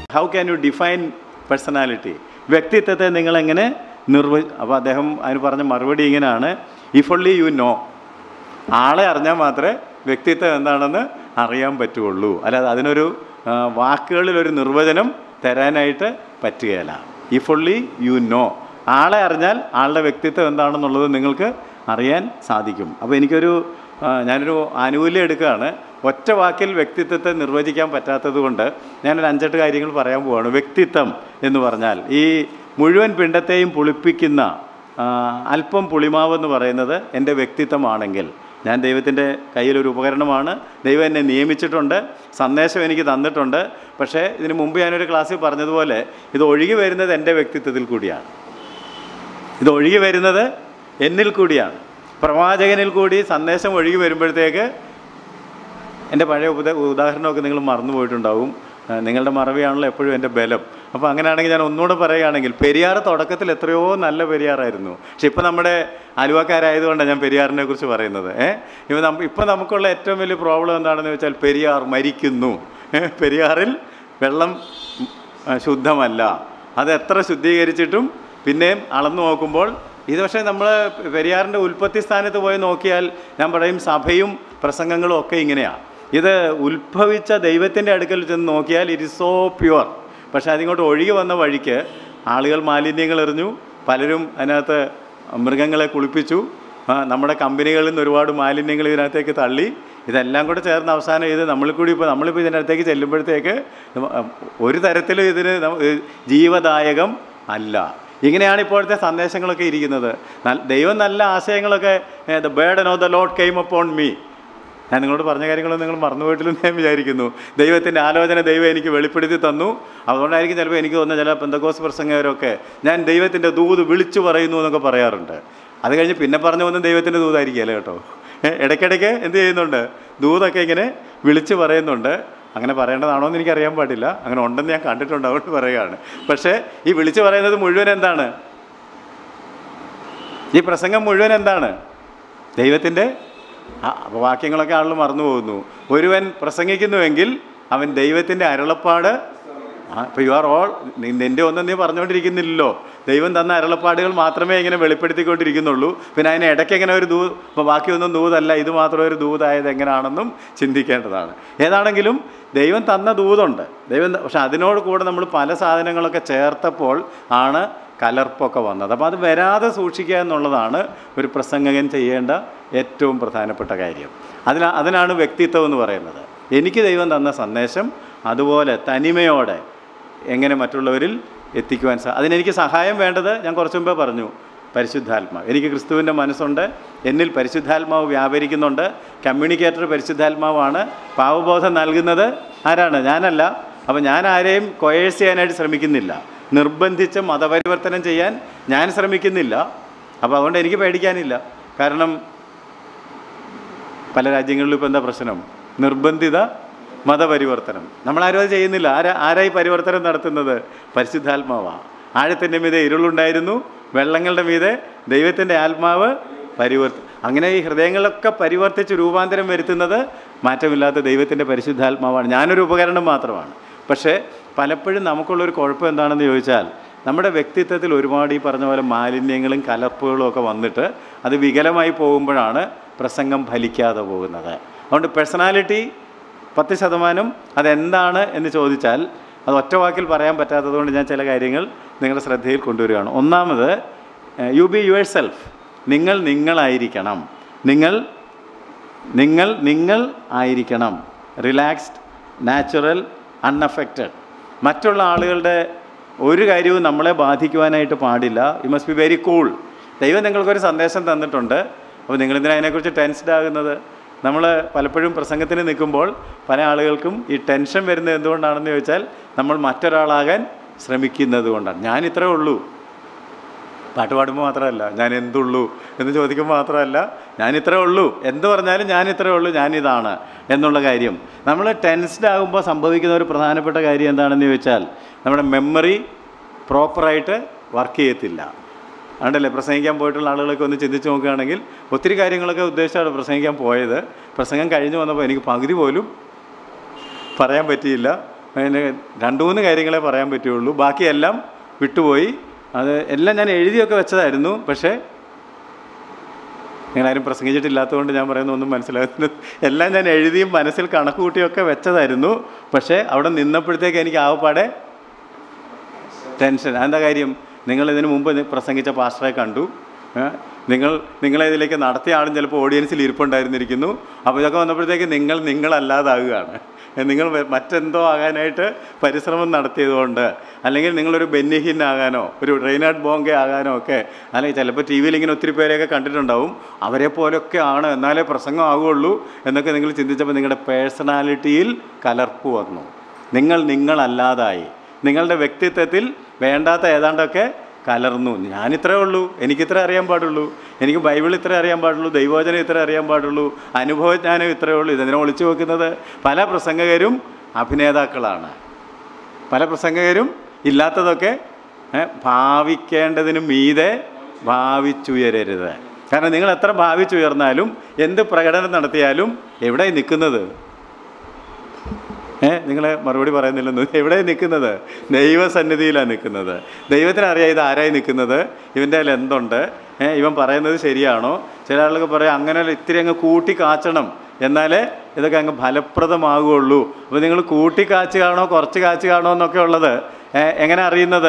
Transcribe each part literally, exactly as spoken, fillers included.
How can you define personality? വ്യക്തിത്വത്തെ നിങ്ങളെങ്ങനെ നിർവ അപ്പോൾ അദ്ദേഹം അതിന് പറഞ്ഞ മറുപടി ഇങ്ങനെയാണ്: ഇഫ് ഓൺലി യു നോ. ആളെ അറിഞ്ഞാൽ മാത്രമേ വ്യക്തിത്വം എന്താണെന്ന് അറിയാൻ പറ്റുകയുള്ളൂ. അല്ലാതെ അതിനൊരു വാക്കുകളിലൊരു നിർവചനം തരാനായിട്ട് പറ്റുകയില്ല. If only you know. ആളെ അറിഞ്ഞാൽ ആളുടെ വ്യക്തിത്വം എന്താണെന്നുള്ളത് നിങ്ങൾക്ക് അറിയാൻ സാധിക്കും. അപ്പോൾ എനിക്കൊരു ഞാനൊരു ആനുകൂല്യം എടുക്കുകയാണ്. ഒറ്റ വാക്കിൽ വ്യക്തിത്വത്തെ നിർവചിക്കാൻ പറ്റാത്തത് കൊണ്ട് ഞാനൊരു അഞ്ചെട്ട് കാര്യങ്ങൾ പറയാൻ പോവുകയാണ്. വ്യക്തിത്വം എന്ന് പറഞ്ഞാൽ ഈ മുഴുവൻ പിണ്ടത്തെയും പുളിപ്പിക്കുന്ന അല്പം പുളിമാവെന്ന് പറയുന്നത് എൻ്റെ വ്യക്തിത്വമാണെങ്കിൽ, ഞാൻ ദൈവത്തിൻ്റെ കയ്യിലൊരു ഉപകരണമാണ്. ദൈവം എന്നെ നിയമിച്ചിട്ടുണ്ട്, സന്ദേശം എനിക്ക് തന്നിട്ടുണ്ട്. പക്ഷേ ഇതിന് മുമ്പ് ഞാനൊരു ക്ലാസ്സിൽ പറഞ്ഞതുപോലെ ഇത് ഒഴുകി വരുന്നത് എൻ്റെ വ്യക്തിത്വത്തിൽ കൂടിയാണ്. ഇത് ഒഴുകി വരുന്നത് എന്നിൽ കൂടിയാണ്. പ്രവാചകനിൽ കൂടി സന്ദേശം ഒഴുകി വരുമ്പോഴത്തേക്ക്, എൻ്റെ പഴയ ഉപദ ഉദാഹരണമൊക്കെ നിങ്ങൾ മറന്നു പോയിട്ടുണ്ടാവും. നിങ്ങളുടെ മറവിയാണല്ലോ എപ്പോഴും എൻ്റെ ബലം. അപ്പോൾ അങ്ങനെയാണെങ്കിൽ ഞാൻ ഒന്നുകൂടെ പറയുകയാണെങ്കിൽ, പെരിയാർ തുടക്കത്തിൽ എത്രയോ നല്ല പെരിയാറായിരുന്നു. പക്ഷെ ഇപ്പോൾ നമ്മുടെ ആലുവക്കാരായതുകൊണ്ടാണ് ഞാൻ പെരിയാറിനെ കുറിച്ച് പറയുന്നത്. ഏഹ് ഇപ്പോൾ നമ്മ ഇപ്പോൾ നമുക്കുള്ള ഏറ്റവും വലിയ പ്രോബ്ലം എന്താണെന്ന് വെച്ചാൽ, പെരിയാർ മരിക്കുന്നു. പെരിയാറിൽ വെള്ളം ശുദ്ധമല്ല. അത് എത്ര ശുദ്ധീകരിച്ചിട്ടും പിന്നെയും അളന്നു നോക്കുമ്പോൾ ഇത്, പക്ഷേ നമ്മൾ പെരിയാറിൻ്റെ ഉൽപ്പത്തി സ്ഥാനത്ത് പോയി നോക്കിയാൽ ഞാൻ പറയും സഭയും പ്രസംഗങ്ങളും ഒക്കെ ഇങ്ങനെയാണ്. ഇത് ഉത്ഭവിച്ച ദൈവത്തിൻ്റെ അടുക്കൽ ചെന്ന് നോക്കിയാൽ ഇറ്റ് ഇസ് സോ പ്യുവർ. പക്ഷേ അതിങ്ങോട്ട് ഒഴുകി വന്ന വഴിക്ക് ആളുകൾ മാലിന്യങ്ങൾ എറിഞ്ഞു, പലരും അതിനകത്ത് മൃഗങ്ങളെ കുളിപ്പിച്ചു, നമ്മുടെ കമ്പനികളിൽ നിന്ന് ഒരുപാട് മാലിന്യങ്ങൾ ഇതിനകത്തേക്ക് തള്ളി. ഇതെല്ലാം കൂടെ ചേർന്ന് അവസാനം ഇത് നമ്മളിൽ കൂടി ഇപ്പോൾ നമ്മളിപ്പോൾ ഇതിനകത്തേക്ക് ചെല്ലുമ്പോഴത്തേക്ക് ഒരു തരത്തിലും ഇതിന് ജീവദായകം അല്ല. ഇങ്ങനെയാണ് ഇപ്പോഴത്തെ സന്ദേശങ്ങളൊക്കെ ഇരിക്കുന്നത്. ദൈവം നല്ല ആശയങ്ങളൊക്കെ, the burden of the Lord came upon me. ഞാൻ നിങ്ങളോട് പറഞ്ഞ കാര്യങ്ങളൊന്നും നിങ്ങൾ മറന്നുപോയിട്ടില്ലെന്ന് ഞാൻ വിചാരിക്കുന്നു. ദൈവത്തിൻ്റെ ആലോചന ദൈവം എനിക്ക് വെളിപ്പെടുത്തി തന്നു. അതുകൊണ്ടായിരിക്കും ചിലപ്പോൾ എനിക്ക് തോന്നുന്ന ചില പെന്തക്കോസ്ത് പ്രസംഗകരൊക്കെ ഞാൻ ദൈവത്തിൻ്റെ ദൂത് വിളിച്ചു പറയുന്നു എന്നൊക്കെ പറയാറുണ്ട്. അത് കഴിഞ്ഞ് പിന്നെ പറഞ്ഞു പോകുന്നത് ദൈവത്തിൻ്റെ ദൂതായിരിക്കുകയല്ലേ കേട്ടോ. ഇടയ്ക്കിടയ്ക്ക് എന്ത് ചെയ്യുന്നുണ്ട്, ദൂതൊക്കെ ഇങ്ങനെ വിളിച്ചു പറയുന്നുണ്ട്. അങ്ങനെ പറയേണ്ടതാണോ എന്ന് എനിക്കറിയാൻ പാടില്ല. അങ്ങനെ ഉണ്ടെന്ന് ഞാൻ കണ്ടിട്ടുണ്ട്, അതുകൊണ്ട് പറയുകയാണ്. പക്ഷേ ഈ വിളിച്ചു പറയുന്നത് മുഴുവൻ എന്താണ്? ഈ പ്രസംഗം മുഴുവൻ എന്താണ്? ദൈവത്തിൻ്റെ അപ്പോൾ വാക്യങ്ങളൊക്കെ ആളുകൾ മറന്നു പോകുന്നു. ഒരുവൻ പ്രസംഗിക്കുന്നുവെങ്കിൽ അവൻ ദൈവത്തിൻ്റെ അരുളപ്പാട്, ഇപ്പോൾ യു ആർ ഓൾ, നിൻ്റെ ഒന്നും നീ പറഞ്ഞുകൊണ്ടിരിക്കുന്നില്ലല്ലോ. ദൈവം തന്ന അരുളപ്പാടുകൾ മാത്രമേ ഇങ്ങനെ വെളിപ്പെടുത്തിക്കൊണ്ടിരിക്കുന്നുള്ളൂ. പിന്നെ അതിന് ഇടയ്ക്ക് എങ്ങനെ ഒരു ദൂ ഇപ്പോൾ ബാക്കിയൊന്നും ദൂതല്ല, ഇത് മാത്രം ഒരു ദൂതായത് എങ്ങനെയാണെന്നും ചിന്തിക്കേണ്ടതാണ്. ഏതാണെങ്കിലും ദൈവം തന്ന ദൂതുണ്ട്, ദൈവം. പക്ഷെ അതിനോട് കൂടെ നമ്മൾ പല സാധനങ്ങളൊക്കെ ചേർത്തപ്പോൾ ആണ് കലർപ്പൊക്കെ വന്നത്. അപ്പോൾ അത് വരാതെ സൂക്ഷിക്കുക എന്നുള്ളതാണ് ഒരു പ്രസംഗകൻ ചെയ്യേണ്ട ഏറ്റവും പ്രധാനപ്പെട്ട കാര്യം. അതിനാ അതിനാണ് വ്യക്തിത്വം എന്ന് പറയുന്നത്. എനിക്ക് ദൈവം തന്ന സന്ദേശം അതുപോലെ തനിമയോടെ എങ്ങനെ മറ്റുള്ളവരിൽ എത്തിക്കുവാൻ സാ അതിനെനിക്ക് സഹായം വേണ്ടത് ഞാൻ കുറച്ചു മുമ്പേ പറഞ്ഞു, പരിശുദ്ധാത്മാവ്. എനിക്ക് ക്രിസ്തുവിൻ്റെ മനസ്സുണ്ട്, എന്നിൽ പരിശുദ്ധാത്മാവ് വ്യാപരിക്കുന്നുണ്ട്. കമ്മ്യൂണിക്കേറ്റർ പരിശുദ്ധാത്മാവാണ്. പാവബോധം നൽകുന്നത് ആരാണ്? ഞാനല്ല. അപ്പോൾ ഞാൻ ആരെയും കൊയേഴ്സ് ചെയ്യാനായിട്ട് ശ്രമിക്കുന്നില്ല, നിർബന്ധിച്ച് മതപരിവർത്തനം ചെയ്യാൻ ഞാൻ ശ്രമിക്കുന്നില്ല. അപ്പോൾ അതുകൊണ്ട് എനിക്ക് പേടിക്കാനില്ല. കാരണം പല രാജ്യങ്ങളിലും ഇപ്പോൾ എന്താ പ്രശ്നം? നിർബന്ധിത മതപരിവർത്തനം. നമ്മളാരും അത് ചെയ്യുന്നില്ല. ആരാ ആരായി പരിവർത്തനം നടത്തുന്നത്? പരിശുദ്ധാത്മാവാണ്. ആഴത്തിൻ്റെ മീതെ ഇരുളുണ്ടായിരുന്നു, വെള്ളങ്ങളുടെ മീതെ ദൈവത്തിൻ്റെ ആത്മാവ് പരിവർത്തി അങ്ങനെ ഈ ഹൃദയങ്ങളൊക്കെ പരിവർത്തിച്ച് രൂപാന്തരം വരുത്തുന്നത് മാറ്റമില്ലാത്ത ദൈവത്തിൻ്റെ പരിശുദ്ധാത്മാവാണ്. ഞാനൊരു ഉപകരണം മാത്രമാണ്. പക്ഷേ പലപ്പോഴും നമുക്കുള്ളൊരു കുഴപ്പം എന്താണെന്ന് ചോദിച്ചാൽ, നമ്മുടെ വ്യക്തിത്വത്തിൽ ഒരുപാട് ഈ പറഞ്ഞ പോലെ മാലിന്യങ്ങളും കലർപ്പുകളും ഒക്കെ വന്നിട്ട് അത് വികലമായി പോകുമ്പോഴാണ് പ്രസംഗം ഫലിക്കാതെ പോകുന്നത്. അതുകൊണ്ട് പേഴ്സണാലിറ്റി പത്ത് ശതമാനം അതെന്താണ് എന്ന് ചോദിച്ചാൽ അത് ഒറ്റ വാക്കിൽ പറയാൻ പറ്റാത്തതുകൊണ്ട് ഞാൻ ചില കാര്യങ്ങൾ നിങ്ങളുടെ ശ്രദ്ധയിൽ കൊണ്ടുവരികയാണ്. ഒന്നാമത്, യു ബി യുവർ സെൽഫ്. നിങ്ങൾ നിങ്ങളായിരിക്കണം. നിങ്ങൾ നിങ്ങൾ നിങ്ങൾ ആയിരിക്കണം. Relaxed, natural, unaffected. മറ്റുള്ള ആളുകളുടെ ഒരു കാര്യവും നമ്മളെ ബാധിക്കുവാനായിട്ട് പാടില്ല. You must be very cool. ദൈവം നിങ്ങൾക്കൊരു സന്ദേശം തന്നിട്ടുണ്ട്. അപ്പോൾ നിങ്ങളെന്തിനാ അതിനെക്കുറിച്ച് ടെൻസ്ഡ് ആകുന്നത്? നമ്മൾ പലപ്പോഴും പ്രസംഗത്തിന് നിൽക്കുമ്പോൾ പല ആളുകൾക്കും ഈ ടെൻഷൻ വരുന്നത് എന്തുകൊണ്ടാണെന്ന് ചോദിച്ചാൽ, നമ്മൾ മറ്റൊരാളാകാൻ ശ്രമിക്കുന്നത് കൊണ്ടാണ്. ഞാൻ ഇത്രേ ഉള്ളൂ, പാട്ട് പാടുമ്പോൾ മാത്രമല്ല, ഞാൻ എന്തുള്ളൂ എന്ന് ചോദിക്കുമ്പോൾ മാത്രമല്ല, ഞാൻ ഇത്രേ ഉള്ളൂ, എന്ത് പറഞ്ഞാലും ഞാൻ ഇത്രേ ഉള്ളൂ, ഞാനിതാണ് എന്നുള്ള കാര്യം. നമ്മൾ ടെൻസ്ഡ് ആകുമ്പോൾ സംഭവിക്കുന്ന ഒരു പ്രധാനപ്പെട്ട കാര്യം എന്താണെന്ന് ചോദിച്ചാൽ, നമ്മുടെ മെമ്മറി പ്രോപ്പറായിട്ട് വർക്ക് ചെയ്യത്തില്ല. അതുകൊണ്ടല്ലേ പ്രസംഗിക്കാൻ പോയിട്ടുള്ള ആളുകളൊക്കെ ഒന്ന് ചിന്തിച്ച് നോക്കുകയാണെങ്കിൽ ഒത്തിരി കാര്യങ്ങളൊക്കെ ഉദ്ദേശിച്ചാണ് പ്രസംഗിക്കാൻ പോയത്. പ്രസംഗം കഴിഞ്ഞ് വന്നപ്പോൾ എനിക്ക് പകുതി പോലും പറയാൻ പറ്റിയില്ല. പിന്നെ രണ്ട് മൂന്ന് കാര്യങ്ങളെ പറയാൻ പറ്റുള്ളൂ, ബാക്കിയെല്ലാം വിട്ടുപോയി. അത് എല്ലാം ഞാൻ എഴുതിയൊക്കെ വെച്ചതായിരുന്നു, പക്ഷേ നിങ്ങളാരും പ്രസംഗിച്ചിട്ടില്ലാത്തതുകൊണ്ട് ഞാൻ പറയുന്ന ഒന്നും മനസ്സിലാകുന്നത്, എല്ലാം ഞാൻ എഴുതിയും മനസ്സിൽ കണക്ക് കൂട്ടിയൊക്കെ വെച്ചതായിരുന്നു. പക്ഷേ അവിടെ നിന്നപ്പോഴത്തേക്ക് എനിക്ക് ആവപ്പാടെ ടെൻഷൻ. എന്താ കാര്യം? നിങ്ങൾ ഇതിന് മുമ്പ് പ്രസംഗിച്ച പാസ്റ്ററെ കണ്ടു, നിങ്ങൾ നിങ്ങളെ ഇതിലേക്ക് നടത്തിയ ആളും ചിലപ്പോൾ ഓഡിയൻസിൽ ഇരിപ്പുണ്ടായിരുന്നിരിക്കുന്നു. അപ്പോൾ ഇതൊക്കെ വന്നപ്പോഴത്തേക്ക് നിങ്ങൾ നിങ്ങളല്ലാതാകുകയാണ്. നിങ്ങൾ മറ്റെന്തോ ആകാനായിട്ട് പരിശ്രമം നടത്തിയതുകൊണ്ട്, അല്ലെങ്കിൽ നിങ്ങളൊരു ബെന്നിഹിൻ ആകാനോ ഒരു റെയ്നാർഡ് ബോങ്കെ ആകാനോ ഒക്കെ, അല്ലെങ്കിൽ ചിലപ്പോൾ ടി വിയിൽ ഇങ്ങനെ ഒത്തിരി പേരെയൊക്കെ കണ്ടിട്ടുണ്ടാവും, അവരെ പോലൊക്കെ ആണ് എന്നാലേ പ്രസംഗം ആകുള്ളൂ എന്നൊക്കെ നിങ്ങൾ ചിന്തിച്ചപ്പോൾ നിങ്ങളുടെ പേഴ്സണാലിറ്റിയിൽ കലർപ്പ് വന്നു. നിങ്ങൾ നിങ്ങളല്ലാതായി. നിങ്ങളുടെ വ്യക്തിത്വത്തിൽ വേണ്ടാത്ത ഏതാണ്ടൊക്കെ കലർന്നു. ഞാനിത്രേ ഉള്ളൂ, എനിക്കിത്ര അറിയാൻ പാടുള്ളൂ, എനിക്ക് ബൈബിൾ ഇത്ര അറിയാൻ പാടുള്ളൂ, ദൈവവചനം ഇത്ര അറിയാൻ പാടുള്ളൂ, അനുഭവജ്ഞാനം ഇത്രയേ ഉള്ളൂ. ഇതിനെ ഒളിച്ചു വെക്കുന്നത് പല പ്രസംഗകരും അഭിനേതാക്കളാണ്. പല പ്രസംഗകരും ഇല്ലാത്തതൊക്കെ ഭാവിക്കേണ്ടതിന് മീതെ ഭാവിച്ചുയരരുത്. കാരണം നിങ്ങൾ എത്ര ഭാവിച്ചുയർന്നാലും എന്ത് പ്രകടനം നടത്തിയാലും എവിടെ നിൽക്കുന്നത്? ഏ നിങ്ങളെ മറുപടി പറയുന്നില്ലെന്ന്. എവിടെ നിൽക്കുന്നത്? ദൈവസന്നിധിയിലാണ് നിൽക്കുന്നത്. ദൈവത്തിനറിയാം ഇത് ആരായി നിൽക്കുന്നത്, ഇവൻ്റെ അതിൽ എന്തുണ്ട്, ഏ ഇവൻ പറയുന്നത് ശരിയാണോ. ചില ആളുകൾ പറയാം അങ്ങനെ ഇത്തിരി അങ്ങ് കൂട്ടി കാച്ചണം എന്നാലേ ഇതൊക്കെ അങ്ങ് ഫലപ്രദമാകുകയുള്ളൂ. അപ്പോൾ നിങ്ങൾ കൂട്ടി കാച്ച് കാണോ കുറച്ച് കാച്ച് കാണോ എന്നൊക്കെ ഉള്ളത് എങ്ങനെ അറിയുന്നത്?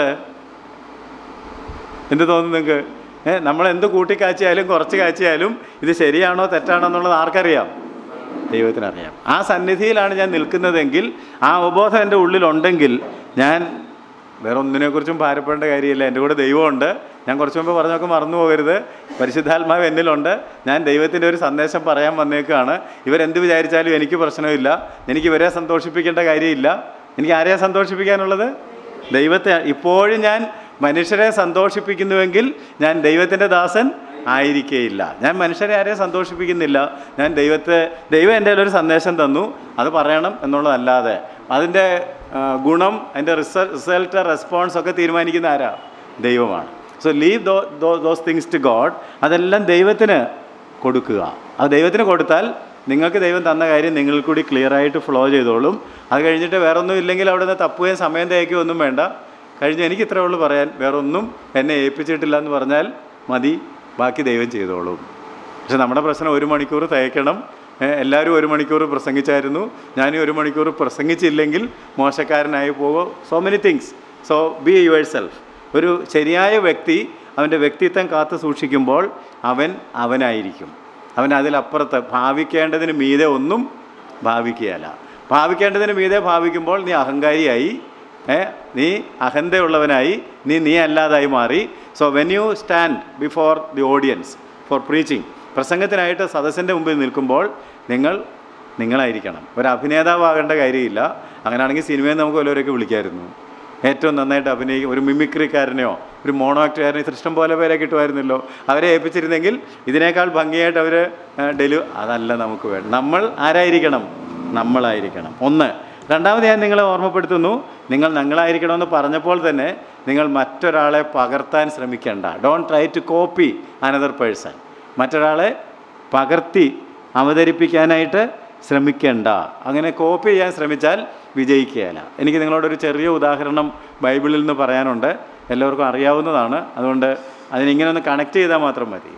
എന്ത് തോന്നുന്നു നിങ്ങൾക്ക്? ഏഹ് നമ്മളെന്ത് കൂട്ടിക്കാച്ചിയാലും കുറച്ച് കാച്ചിയാലും ഇത് ശരിയാണോ തെറ്റാണോ എന്നുള്ളത് ആർക്കറിയാം? ദൈവത്തിനറിയാം. ആ സന്നിധിയിലാണ് ഞാൻ നിൽക്കുന്നതെങ്കിൽ, ആ അവബോധം എൻ്റെ ഉള്ളിലുണ്ടെങ്കിൽ ഞാൻ വേറെ ഒന്നിനെക്കുറിച്ചും ഭാരപ്പെടേണ്ട കാര്യമില്ല. എൻ്റെ കൂടെ ദൈവമുണ്ട്. ഞാൻ കുറച്ച് മുമ്പ് പറഞ്ഞൊക്കെ മറന്നു പോകരുത്. പരിശുദ്ധാത്മാവ് എന്നിലുണ്ട്. ഞാൻ ദൈവത്തിൻ്റെ ഒരു സന്ദേശം പറയാൻ വന്നേക്കാണ്. ഇവരെന്ത് വിചാരിച്ചാലും എനിക്ക് പ്രശ്നമില്ല. എനിക്ക് ഇവരെ സന്തോഷിപ്പിക്കേണ്ട കാര്യമില്ല. എനിക്ക് ആരെയാണ് സന്തോഷിപ്പിക്കാനുള്ളത്? ദൈവത്തെ. ഇപ്പോഴും ഞാൻ മനുഷ്യരെ സന്തോഷിപ്പിക്കുന്നുവെങ്കിൽ ഞാൻ ദൈവത്തിൻ്റെ ദാസൻ ആയിരിക്കേയില്ല. ഞാൻ മനുഷ്യരെ ആരെയും സന്തോഷിപ്പിക്കുന്നില്ല. ഞാൻ ദൈവത്തെ ദൈവം എൻ്റെ ഒരു സന്ദേശം തന്നു, അത് പറയണം എന്നുള്ളതല്ലാതെ അതിൻ്റെ ഗുണം, അതിൻ്റെ റിസൾ റിസൾട്ട് റെസ്പോൺസ് ഒക്കെ തീരുമാനിക്കുന്ന ആരാ? ദൈവമാണ്. So leave those those those things to God. അതെല്ലാം ദൈവത്തിന് കൊടുക്കുക. അത് ദൈവത്തിന് കൊടുത്താൽ നിങ്ങൾക്ക് ദൈവം തന്ന കാര്യം നിങ്ങൾ കൂടി ക്ലിയറായിട്ട് ഫ്ലോ ചെയ്തോളും. അത് കഴിഞ്ഞിട്ട് വേറെ ഒന്നും ഇല്ലെങ്കിൽ അവിടെ നിന്ന് തപ്പുകയും സമയം തേക്കുകയും ഒന്നും വേണ്ട. കഴിഞ്ഞ് എനിക്ക് ഇത്രേ ഉള്ളൂ പറയാൻ, വേറൊന്നും എന്നെ ഏൽപ്പിച്ചിട്ടില്ല എന്ന് പറഞ്ഞാൽ മതി, ബാക്കി ദൈവം ചെയ്തോളും. പക്ഷെ നമ്മുടെ പ്രശ്നം ഒരു മണിക്കൂർ തയ്ക്കണം. എല്ലാവരും ഒരു മണിക്കൂർ പ്രസംഗിച്ചായിരുന്നു, ഞാനും ഒരു മണിക്കൂർ പ്രസംഗിച്ചില്ലെങ്കിൽ മോശക്കാരനായി പോകും. So many things. So be yourself. ഒരു ശരിയായ വ്യക്തി അവൻ്റെ വ്യക്തിത്വം കാത്തു സൂക്ഷിക്കുമ്പോൾ അവൻ അവനായിരിക്കും. അവൻ അതിലപ്പുറത്ത് ഭാവിക്കേണ്ടതിന് മീതെ ഒന്നും ഭാവിക്കുകയല്ല. ഭാവിക്കേണ്ടതിന് മീതെ ഭാവിക്കുമ്പോൾ നീ അഹങ്കാരിയായി, ഏ നീ അഹന്തയുള്ളവനായി, നീ നീ അല്ലാതായി മാറി. So when you stand before the audience for preaching, പ്രസംഗത്തിനായിട്ട് സദസ്സിൻ്റെ മുമ്പിൽ നിൽക്കുമ്പോൾ നിങ്ങൾ നിങ്ങളായിരിക്കണം. ഒരു അഭിനേതാവാകേണ്ട കാര്യമില്ല. അങ്ങനെയാണെങ്കിൽ സിനിമയിൽ നമുക്ക് വല്ലവരൊക്കെ വിളിക്കായിരുന്നു. ഏറ്റവും നന്നായിട്ട് അഭിനയിക്കും ഒരു മിമിക്രിക്കാരനെയോ ഒരു മോണോ ആക്ടറുകാരനെ ഇഷ്ടം പോലെ പേരെ കിട്ടുമായിരുന്നല്ലോ. അവരെ ഏൽപ്പിച്ചിരുന്നെങ്കിൽ ഇതിനേക്കാൾ ഭംഗിയായിട്ട് അവർ ഡെലി അതല്ല നമുക്ക് വേണം. നമ്മൾ ആരായിരിക്കണം? നമ്മളായിരിക്കണം. ഒന്ന്. രണ്ടാമത് ഞാൻ നിങ്ങളെ ഓർമ്മപ്പെടുത്തുന്നു, നിങ്ങൾ ഞങ്ങളായിരിക്കണമെന്ന് പറഞ്ഞപ്പോൾ തന്നെ നിങ്ങൾ മറ്റൊരാളെ പകർത്താൻ ശ്രമിക്കേണ്ട. Don't try to copy another person. മറ്റൊരാളെ പകർത്തി അവതരിപ്പിക്കാനായിട്ട് ശ്രമിക്കേണ്ട. അങ്ങനെ കോപ്പി ചെയ്യാൻ ശ്രമിച്ചാൽ വിജയിക്കുകയില്ല. എനിക്ക് നിങ്ങളോടൊരു ചെറിയ ഉദാഹരണം ബൈബിളിൽ നിന്ന് പറയാനുണ്ട്. എല്ലാവർക്കും അറിയാവുന്നതാണ്. അതുകൊണ്ട് അതിനിങ്ങനെ ഒന്ന് കണക്ട് ചെയ്താൽ മാത്രം മതി.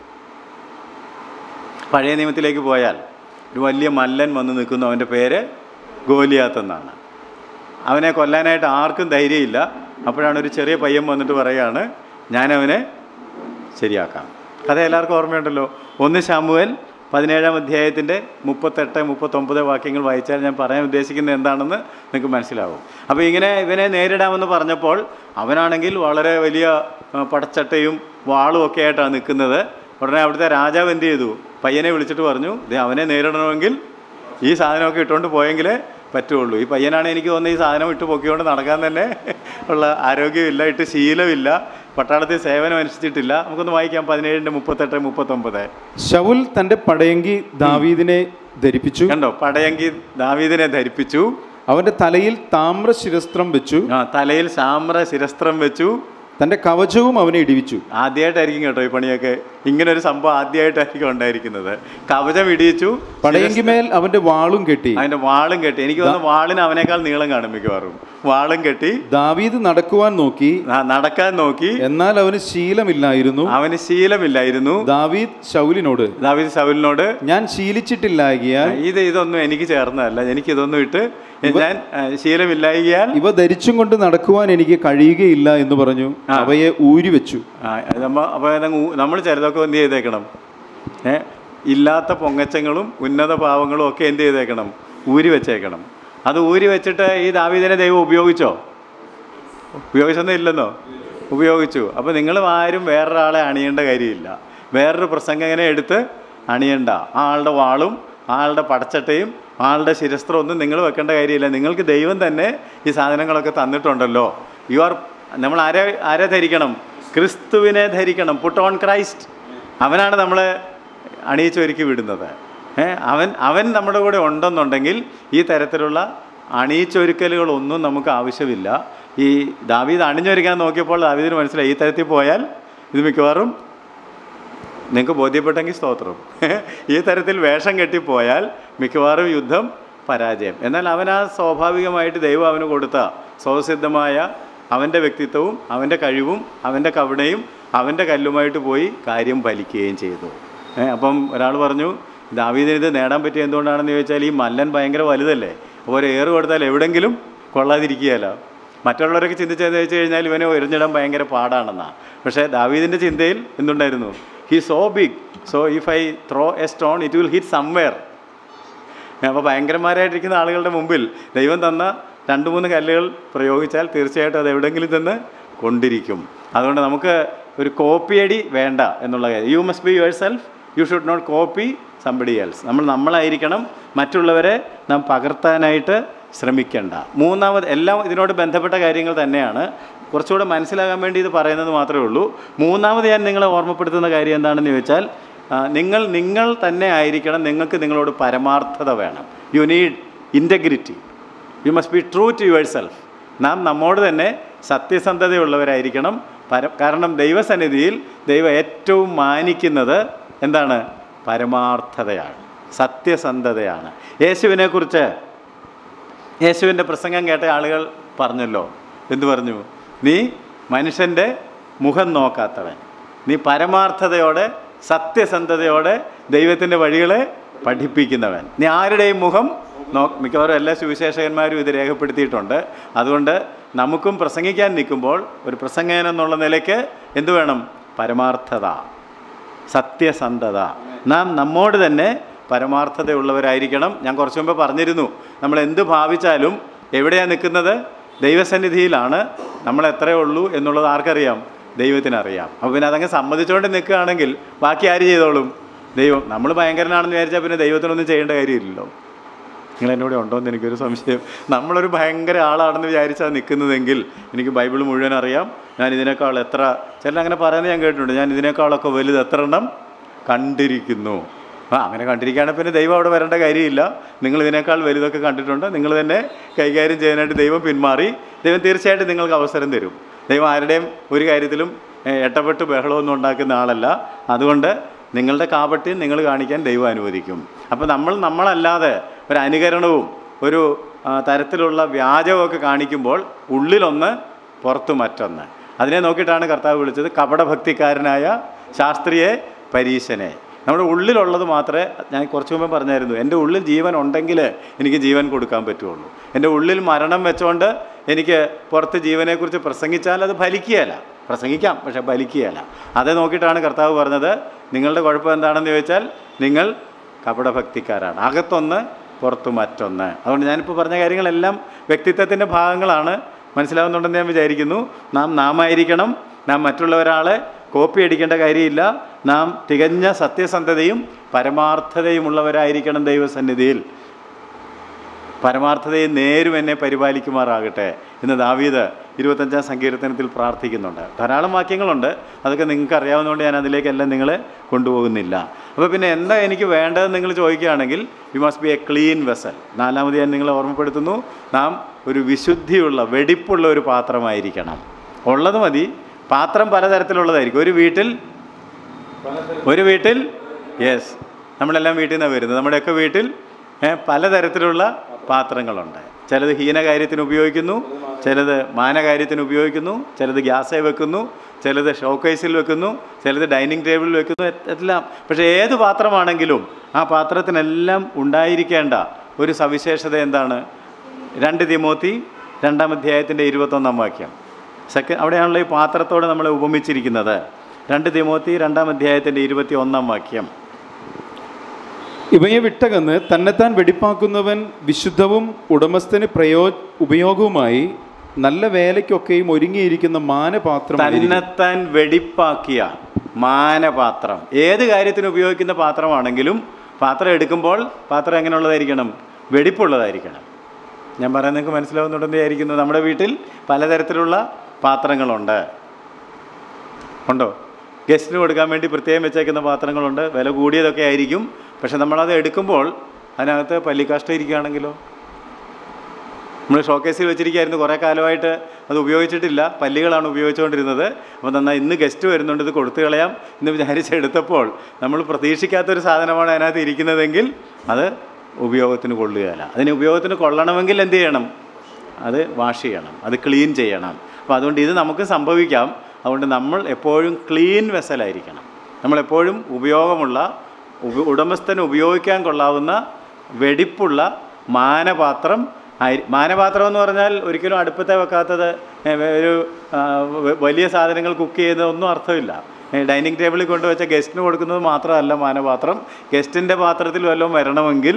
പഴയ നിയമത്തിലേക്ക് പോയാൽ ഒരു വലിയ മല്ലൻ വന്ന് നിൽക്കുന്നു. അവൻ്റെ പേര് ഗോലിയാത്ത് എന്നാണ്. അവനെ കൊല്ലാനായിട്ട് ആർക്കും ധൈര്യമില്ല. അപ്പോഴാണ് ഒരു ചെറിയ പയ്യൻ വന്നിട്ട് പറയുകയാണ്, ഞാനവനെ ശരിയാക്കാം. കഥ എല്ലാവർക്കും ഓർമ്മയുണ്ടല്ലോ. ഒന്ന് ശമൂവേൽ പതിനേഴാം അധ്യായത്തിൻ്റെ മുപ്പത്തെട്ട് മുപ്പത്തൊമ്പത് വാക്യങ്ങൾ വായിച്ചാൽ ഞാൻ പറയാൻ ഉദ്ദേശിക്കുന്നത് എന്താണെന്ന് നിങ്ങൾക്ക് മനസ്സിലാവും. അപ്പോൾ ഇങ്ങനെ ഇവനെ നേരിടാമെന്ന് പറഞ്ഞപ്പോൾ അവനാണെങ്കിൽ വളരെ വലിയ പടച്ചട്ടയും വാളും ഒക്കെ ആയിട്ടാണ് നിൽക്കുന്നത്. ഉടനെ അവിടുത്തെ രാജാവ് എന്ത് ചെയ്തു? പയ്യനെ വിളിച്ചിട്ട് പറഞ്ഞു, ഇത് അവനെ നേരിടണമെങ്കിൽ ഈ സാധനമൊക്കെ ഇട്ടുകൊണ്ട് പോയെങ്കിലേ പറ്റുള്ളൂ. ഈ പയ്യനാണ് എനിക്ക് തോന്നുന്നത് ഈ സാധനം ഇട്ട് പൊക്കിക്കൊണ്ട് നടക്കാൻ തന്നെ ഉള്ള ആരോഗ്യമില്ല, ഇട്ട് ശീലമില്ല, പട്ടാളത്തിൽ സേവനം അനുഷ്ഠിച്ചിട്ടില്ല. നമുക്കൊന്ന് വായിക്കാം പതിനേഴിൻ്റെ മുപ്പത്തെട്ട് മുപ്പത്തൊമ്പത്. ശൗൽ തൻ്റെ പടയങ്കി ദാവീദിനെ ധരിപ്പിച്ചു. കണ്ടോ? പടയങ്കി ദാവീദിനെ ധരിപ്പിച്ചു. അവൻ്റെ തലയിൽ താമ്ര ശിരസ്ത്രം വെച്ചു. ആ തലയിൽ താമ്ര ശിരസ്ത്രം വെച്ചു. തൻ്റെ കവചവും അവനെ ഇടിവിച്ചു. ആദ്യമായിട്ടായിരിക്കും കേട്ടോ ഈ പണിയൊക്കെ, ഇങ്ങനെ ഒരു സംഭവം ആദ്യമായിട്ടായിരിക്കും ഉണ്ടായിരിക്കുന്നത്. കവചം ഇടിയിച്ചു, പടയെങ്കിമേൽ അവന്റെ വാളും കെട്ടി. അതിന്റെ വാളും കെട്ടി. എനിക്ക് തോന്നുന്നു വാളിന് അവനേക്കാൾ നീളം കാണും മിക്കവാറും. വാളും കെട്ടി ദാവീദ് നടക്കുവാൻ നോക്കി, നടക്കാൻ നോക്കി, എന്നാൽ അവന് ശീലമില്ലായിരുന്നു. അവന് ശീലമില്ലായിരുന്നു. ദാവീദ് ശൗലിനോട് ദാവീദ് ശൗലിനോട് ഞാൻ ശീലിച്ചിട്ടില്ലായകയാൽ ഇത് ഇതൊന്നും എനിക്ക് ചേർന്നതല്ല, എനിക്ക് ഇതൊന്നും ഇട്ട് ഞാൻ ശീലമില്ലായകയാൽ ഇവ ധരിച്ചും കൊണ്ട് നടക്കുവാൻ എനിക്ക് കഴിയുകയില്ല എന്ന് പറഞ്ഞു അവയെ ഊരിവെച്ചു. അപ്പോൾ നമ്മൾ ചിലതൊക്കെ എന്ത് ചെയ്തേക്കണം, ഏ ഇല്ലാത്ത പൊങ്ങച്ചങ്ങളും ഉന്നത ഭാവങ്ങളും ഒക്കെ എന്ത് ചെയ്തേക്കണം, ഊരി വെച്ചേക്കണം. അത് ഊരി വെച്ചിട്ട് ഈ ദാവീദിനെ ദൈവം ഉപയോഗിച്ചോ? ഉപയോഗിച്ചൊന്നും ഇല്ലെന്നോ? ഉപയോഗിച്ചു. അപ്പോൾ നിങ്ങൾ ആരും വേറൊരാളെ അണിയേണ്ട കാര്യമില്ല. വേറൊരു പ്രസംഗകനെ എടുത്ത് അണിയണ്ട. ആ ആളുടെ വാളും ആ ആളുടെ പടച്ചട്ടയും ആ ആളുടെ ശിരസ്ത്രം ഒന്നും നിങ്ങൾ വെക്കേണ്ട കാര്യമില്ല. നിങ്ങൾക്ക് ദൈവം തന്നെ ഈ സാധനങ്ങളൊക്കെ തന്നിട്ടുണ്ടല്ലോ. യു ആർ നമ്മൾ ആരെ ആരെ ധരിക്കണം? ക്രിസ്തുവിനെ ധരിക്കണം. Put on Christ. അവനാണ് നമ്മളെ അണിയിച്ചൊരുക്കി വിടുന്നത്. അവൻ അവൻ നമ്മുടെ കൂടെ ഉണ്ടെന്നുണ്ടെങ്കിൽ ഈ തരത്തിലുള്ള അണിയിച്ചൊരുക്കലുകളൊന്നും നമുക്ക് ആവശ്യമില്ല. ഈ ദാവീദ് അണിഞ്ഞൊരുക്കാൻ നോക്കിയപ്പോൾ ദാവീദിന് മനസ്സിലായി ഈ തരത്തിൽ പോയാൽ ഇത് മിക്കവാറും, നിങ്ങൾക്ക് ബോധ്യപ്പെട്ടെങ്കിൽ സ്തോത്രം, ഈ തരത്തിൽ വേഷം കെട്ടിപ്പോയാൽ മിക്കവാറും യുദ്ധം പരാജയം. എന്നാൽ അവൻ ആ സ്വാഭാവികമായിട്ട് ദൈവം അവന് കൊടുത്ത സ്വതസിദ്ധമായ അവൻ്റെ വ്യക്തിത്വവും അവൻ്റെ കഴിവും അവൻ്റെ കവിണയും അവൻ്റെ കല്ലുമായിട്ട് പോയി കാര്യം ഫലിക്കുകയും ചെയ്തു. അപ്പം ഒരാൾ പറഞ്ഞു, ദാവീദിന് ഇത് നേടാൻ പറ്റിയ എന്തുകൊണ്ടാണെന്ന് ചോദിച്ചാൽ ഈ മല്ലൻ ഭയങ്കര വലുതല്ലേ, അപ്പോൾ ഒരു ഏറ് കൊടുത്താൽ എവിടെയെങ്കിലും കൊള്ളാതിരിക്കുകയല്ലോ. മറ്റുള്ളവരൊക്കെ ചിന്തിച്ചതെന്ന് വെച്ച് കഴിഞ്ഞാൽ ഇവനെ എറിഞ്ഞിടാൻ ഭയങ്കര പാടാണെന്നാണ്. പക്ഷേ ദാവീദിൻ്റെ ചിന്തയിൽ എന്തുണ്ടായിരുന്നു? He so big, so if I throw a stone it will hit somewhere. അപ്പോൾ ഭയങ്കരന്മാരായിട്ടിരിക്കുന്ന ആളുകളുടെ മുമ്പിൽ ദൈവം തന്ന രണ്ട് മൂന്ന് കല്ലുകൾ പ്രയോഗിച്ചാൽ തീർച്ചയായിട്ടും അത് എവിടെയെങ്കിലും തന്നെ കൊണ്ടിരിക്കും. അതുകൊണ്ട് നമുക്ക് ഒരു കോപ്പിയടി വേണ്ട എന്നുള്ള കാര്യം. You must be yourself, you should not copy somebody else. നമ്മൾ നമ്മളായിരിക്കണം, മറ്റുള്ളവരെ നാം പകർത്താനായിട്ട് ശ്രമിക്കേണ്ട. മൂന്നാമത്, എല്ലാം ഇതിനോട് ബന്ധപ്പെട്ട കാര്യങ്ങൾ തന്നെയാണ്, കുറച്ചുകൂടെ മനസ്സിലാകാൻ വേണ്ടി ഇത് പറയുന്നത് മാത്രമേ ഉള്ളൂ. മൂന്നാമത് ഞാൻ നിങ്ങളെ ഓർമ്മപ്പെടുത്തുന്ന കാര്യം എന്താണെന്ന് ചോദിച്ചാൽ, നിങ്ങൾ നിങ്ങൾ തന്നെ ആയിരിക്കണം. നിങ്ങൾക്ക് നിങ്ങളോട് പരമാർത്ഥത വേണം. You need integrity. You must be true to yourself. നാം നമ്മോട് തന്നെ സത്യസന്ധതയുള്ളവരായിരിക്കണം. പര കാരണം ദൈവസന്നിധിയിൽ ദൈവം ഏറ്റവും മാനിക്കുന്നത് എന്താണ്? പരമാർത്ഥതയാണ്, സത്യസന്ധതയാണ്. യേശുവിനെക്കുറിച്ച് യേശുവിൻ്റെ പ്രസംഗം കേട്ട ആളുകൾ പറഞ്ഞല്ലോ, എന്തു പറഞ്ഞു? നീ മനുഷ്യൻ്റെ മുഖം നോക്കാത്തവൻ, നീ പരമാർത്ഥതയോടെ സത്യസന്ധതയോടെ ദൈവത്തിൻ്റെ വഴികളെ പഠിപ്പിക്കുന്നവൻ, നീ ആരുടെയും മുഖം നോ. മിക്കവാറും എല്ലാ സുവിശേഷകന്മാരും ഇത് രേഖപ്പെടുത്തിയിട്ടുണ്ട്. അതുകൊണ്ട് നമുക്കും പ്രസംഗിക്കാൻ നിൽക്കുമ്പോൾ ഒരു പ്രസംഗകൻ എന്നുള്ള നിലയ്ക്ക് എന്തു വേണം? പരമാർത്ഥത, സത്യസന്ധത. നാം നമ്മോട് തന്നെ പരമാർത്ഥതയുള്ളവരായിരിക്കണം. ഞാൻ കുറച്ചു മുമ്പ് പറഞ്ഞിരുന്നു, നമ്മൾ എന്ത് ഭാവിച്ചാലും എവിടെയാണ് നിൽക്കുന്നത്? ദൈവസന്നിധിയിലാണ്. നമ്മൾ എത്രയേ ഉള്ളൂ എന്നുള്ളത് ആർക്കറിയാം? ദൈവത്തിനറിയാം. അപ്പോൾ പിന്നെ അതങ്ങ് സമ്മതിച്ചുകൊണ്ട് നിൽക്കുകയാണെങ്കിൽ ബാക്കി ആര് ചെയ്തോളും? ദൈവം. നമ്മൾ ഭയങ്കരനാണെന്ന് വിചാരിച്ചാൽ പിന്നെ ദൈവത്തിനൊന്നും ചെയ്യേണ്ട കാര്യമില്ലല്ലോ. നിങ്ങൾ എന്നോട് ഉണ്ടോ എന്ന് എനിക്കൊരു സംശയം. നമ്മളൊരു ഭയങ്കര ആളാണെന്ന് വിചാരിച്ചാൽ നിൽക്കുന്നതെങ്കിൽ, എനിക്ക് ബൈബിൾ മുഴുവൻ അറിയാം, ഞാൻ ഇതിനേക്കാൾ എത്ര, ചിലർ അങ്ങനെ പറയുന്നത് ഞാൻ കേട്ടിട്ടുണ്ട്, ഞാൻ ഇതിനേക്കാളൊക്കെ വലുത് എത്ര എണ്ണം കണ്ടിരിക്കുന്നു. ആ അങ്ങനെ കണ്ടിരിക്കുകയാണെങ്കിൽ പിന്നെ ദൈവം അവിടെ വരേണ്ട കാര്യമില്ല. നിങ്ങൾ ഇതിനേക്കാൾ വലുതൊക്കെ കണ്ടിട്ടുണ്ട്, നിങ്ങൾ തന്നെ കൈകാര്യം ചെയ്യാനായിട്ട് ദൈവം പിന്മാറി. ദൈവം തീർച്ചയായിട്ടും നിങ്ങൾക്ക് അവസരം തരും. ദൈവം ആരുടെയും ഒരു കാര്യത്തിലും എട്ടപ്പെട്ട് ബഹളമൊന്നും ഉണ്ടാക്കുന്ന ആളല്ല. അതുകൊണ്ട് നിങ്ങളുടെ കാപട്യം നിങ്ങൾ കാണിക്കാൻ ദൈവം അനുവദിക്കും. അപ്പോൾ നമ്മൾ നമ്മളല്ലാതെ ഒരു അനുകരണവും ഒരു തരത്തിലുള്ള വ്യാജമൊക്കെ കാണിക്കുമ്പോൾ ഉള്ളിലൊന്ന് പുറത്തു മറ്റൊന്ന്. അതിനെ നോക്കിയിട്ടാണ് കർത്താവ് വിളിച്ചത് കപടഭക്തിക്കാരനായ ശാസ്ത്രിയെ പരീശനെ. നമ്മുടെ ഉള്ളിലുള്ളത് മാത്രമേ, ഞാൻ കുറച്ച് മുമ്പേ പറഞ്ഞായിരുന്നു, എൻ്റെ ഉള്ളിൽ ജീവൻ ഉണ്ടെങ്കിൽ എനിക്ക് ജീവൻ കൊടുക്കാൻ പറ്റുള്ളൂ. എൻ്റെ ഉള്ളിൽ മരണം വെച്ചുകൊണ്ട് എനിക്ക് പുറത്ത് ജീവനെക്കുറിച്ച് പ്രസംഗിച്ചാൽ അത് ഫലിക്കുകയല്ല. പ്രസംഗിക്കാം, പക്ഷെ ഫലിക്കുകയല്ല. അതേ നോക്കിയിട്ടാണ് കർത്താവ് പറഞ്ഞത്, നിങ്ങളുടെ കുഴപ്പം എന്താണെന്ന് ചോദിച്ചാൽ നിങ്ങൾ കപടഭക്തിക്കാരാണ്, അകത്തൊന്ന് പുറത്തു മറ്റൊന്ന്. അതുകൊണ്ട് ഞാനിപ്പോൾ പറഞ്ഞ കാര്യങ്ങളെല്ലാം വ്യക്തിത്വത്തിൻ്റെ ഭാഗങ്ങളാണ്. മനസ്സിലാവുന്നുണ്ടെന്ന് ഞാൻ വിചാരിക്കുന്നു. നാം നാമായിരിക്കണം. നാം മറ്റുള്ളവരാളെ കോപ്പി അടിക്കേണ്ട കാര്യമില്ല. നാം തികഞ്ഞ സത്യസന്ധതയും പരമാർത്ഥതയുമുള്ളവരായിരിക്കണം ദൈവസന്നിധിയിൽ. പരമാർത്ഥതയെ നേരും എന്നെ പരിപാലിക്കുമാറാകട്ടെ എന്ന് ദാവീദ് ഇരുപത്തഞ്ചാം സങ്കീർത്തനത്തിൽ പ്രാർത്ഥിക്കുന്നുണ്ട്. ധാരാളം വാക്യങ്ങളുണ്ട്, അതൊക്കെ നിങ്ങൾക്ക് അറിയാവുന്നതുകൊണ്ട് ഞാൻ അതിലേക്കെല്ലാം നിങ്ങളെ കൊണ്ടുപോകുന്നില്ല. അപ്പോൾ പിന്നെ എന്താ എനിക്ക് വേണ്ടതെന്ന് നിങ്ങൾ ചോദിക്കുകയാണെങ്കിൽ, you must be a clean vessel. നാലാമത് ഞാൻ നിങ്ങളെ ഓർമ്മപ്പെടുത്തുന്നു, നാം ഒരു വിശുദ്ധിയുള്ള വെടിപ്പുള്ള ഒരു പാത്രമായിരിക്കണം. ഉള്ളത് മതി, പാത്രം പലതരത്തിലുള്ളതായിരിക്കും. ഒരു വീട്ടിൽ ഒരു വീട്ടിൽ യെസ് നമ്മളെല്ലാം വീട്ടിൽ നിന്നാണ് വരുന്നത്. നമ്മുടെയൊക്കെ വീട്ടിൽ പലതരത്തിലുള്ള പാത്രങ്ങളുണ്ട്. ചിലത് ഹീനകാര്യത്തിന് ഉപയോഗിക്കുന്നു, ചിലത് മാനകാര്യത്തിന് ഉപയോഗിക്കുന്നു, ചിലത് ഗ്യാസേ വെക്കുന്നു, ചിലത് ഷോക്കേസിൽ വെക്കുന്നു, ചിലത് ഡൈനിങ് ടേബിളിൽ വെക്കുന്നു, എല്ലാം. പക്ഷേ ഏത് പാത്രമാണെങ്കിലും ആ പാത്രത്തിനെല്ലാം ഉണ്ടായിരിക്കേണ്ട ഒരു സവിശേഷത എന്താണ്? രണ്ട് തിമോത്തി രണ്ടാം അധ്യായത്തിൻ്റെ ഇരുപത്തൊന്നാം വാക്യം. സെക്കൻഡ് അവിടെയാണല്ലോ ഈ പാത്രത്തോട് നമ്മളെ ഉപമിച്ചിരിക്കുന്നത്. രണ്ട് തിമോത്തി രണ്ടാം അധ്യായത്തിൻ്റെ ഇരുപത്തി ഒന്നാം വാക്യം. ഇവയെ വിട്ടകന്ന് തന്നെത്താൻ വെടിപ്പാക്കുന്നവൻ വിശുദ്ധവും ഉടമസ്ഥന് പ്രയോ ഉപയോഗവുമായി നല്ല വേലയ്ക്കൊക്കെയും ഒരുങ്ങിയിരിക്കുന്ന മാനപാത്രം. തന്നെത്താൻ വെടിപ്പാക്കിയ മാനപാത്രം. ഏത് കാര്യത്തിന് ഉപയോഗിക്കുന്ന പാത്രമാണെങ്കിലും പാത്രം എടുക്കുമ്പോൾ പാത്രം എങ്ങനെയുള്ളതായിരിക്കണം? വെടിപ്പുള്ളതായിരിക്കണം. ഞാൻ പറയാൻ നിങ്ങൾക്ക് മനസ്സിലാവുന്നുണ്ടെന്ന് വിചാരിക്കുന്നു. നമ്മുടെ വീട്ടിൽ പലതരത്തിലുള്ള പാത്രങ്ങളുണ്ട്. ഉണ്ടോ? ഗസ്റ്റിന് കൊടുക്കാൻ വേണ്ടി പ്രത്യേകം വെച്ചേക്കുന്ന പാത്രങ്ങളുണ്ട്. വില കൂടിയതൊക്കെ ആയിരിക്കും. പക്ഷെ നമ്മളത് എടുക്കുമ്പോൾ അതിനകത്ത് പല്ലിക്കാഷ്ടം ഇരിക്കുകയാണെങ്കിലോ? നമ്മൾ ഷോക്കേസിൽ വെച്ചിരിക്കുകയായിരുന്നു, കുറേ കാലമായിട്ട് അത് ഉപയോഗിച്ചിട്ടില്ല, പല്ലികളാണ് ഉപയോഗിച്ചുകൊണ്ടിരുന്നത്. അപ്പോൾ നന്നായി ഇന്ന് ഗസ്റ്റ് വരുന്നുണ്ട്, ഇത് കൊടുത്തു കളയാം എന്ന് വിചാരിച്ചെടുത്തപ്പോൾ നമ്മൾ പ്രതീക്ഷിക്കാത്തൊരു സാധനമാണ് അതിനകത്ത് ഇരിക്കുന്നതെങ്കിൽ അത് ഉപയോഗത്തിന് കൊള്ളുകയില്ല. അതിന് ഉപയോഗത്തിന് കൊള്ളണമെങ്കിൽ എന്ത് ചെയ്യണം? അത് വാഷ് ചെയ്യണം, അത് ക്ലീൻ ചെയ്യണം. അപ്പോൾ അതുകൊണ്ട് ഇത് നമുക്ക് സംഭവിക്കാം. അതുകൊണ്ട് നമ്മൾ എപ്പോഴും ക്ലീൻ വെസലായിരിക്കണം. നമ്മളെപ്പോഴും ഉപയോഗമുള്ള ഉടമസ്ഥന് ഉപയോഗിക്കാൻ കൊള്ളാവുന്ന വെടിപ്പുള്ള മാനപാത്രം ആയി. മാനപാത്രം എന്ന് പറഞ്ഞാൽ ഒരിക്കലും അടുപ്പത്തെ വെക്കാത്തത്, ഒരു വലിയ സാധനങ്ങൾ കുക്ക് ചെയ്യുന്നതൊന്നും അർത്ഥമില്ല. ഡൈനിങ് ടേബിളിൽ കൊണ്ടുവച്ച ഗസ്റ്റിന് കൊടുക്കുന്നത് മാത്രമല്ല മാനപാത്രം. ഗസ്റ്റിൻ്റെ പാത്രത്തിൽ വല്ലതും വരണമെങ്കിൽ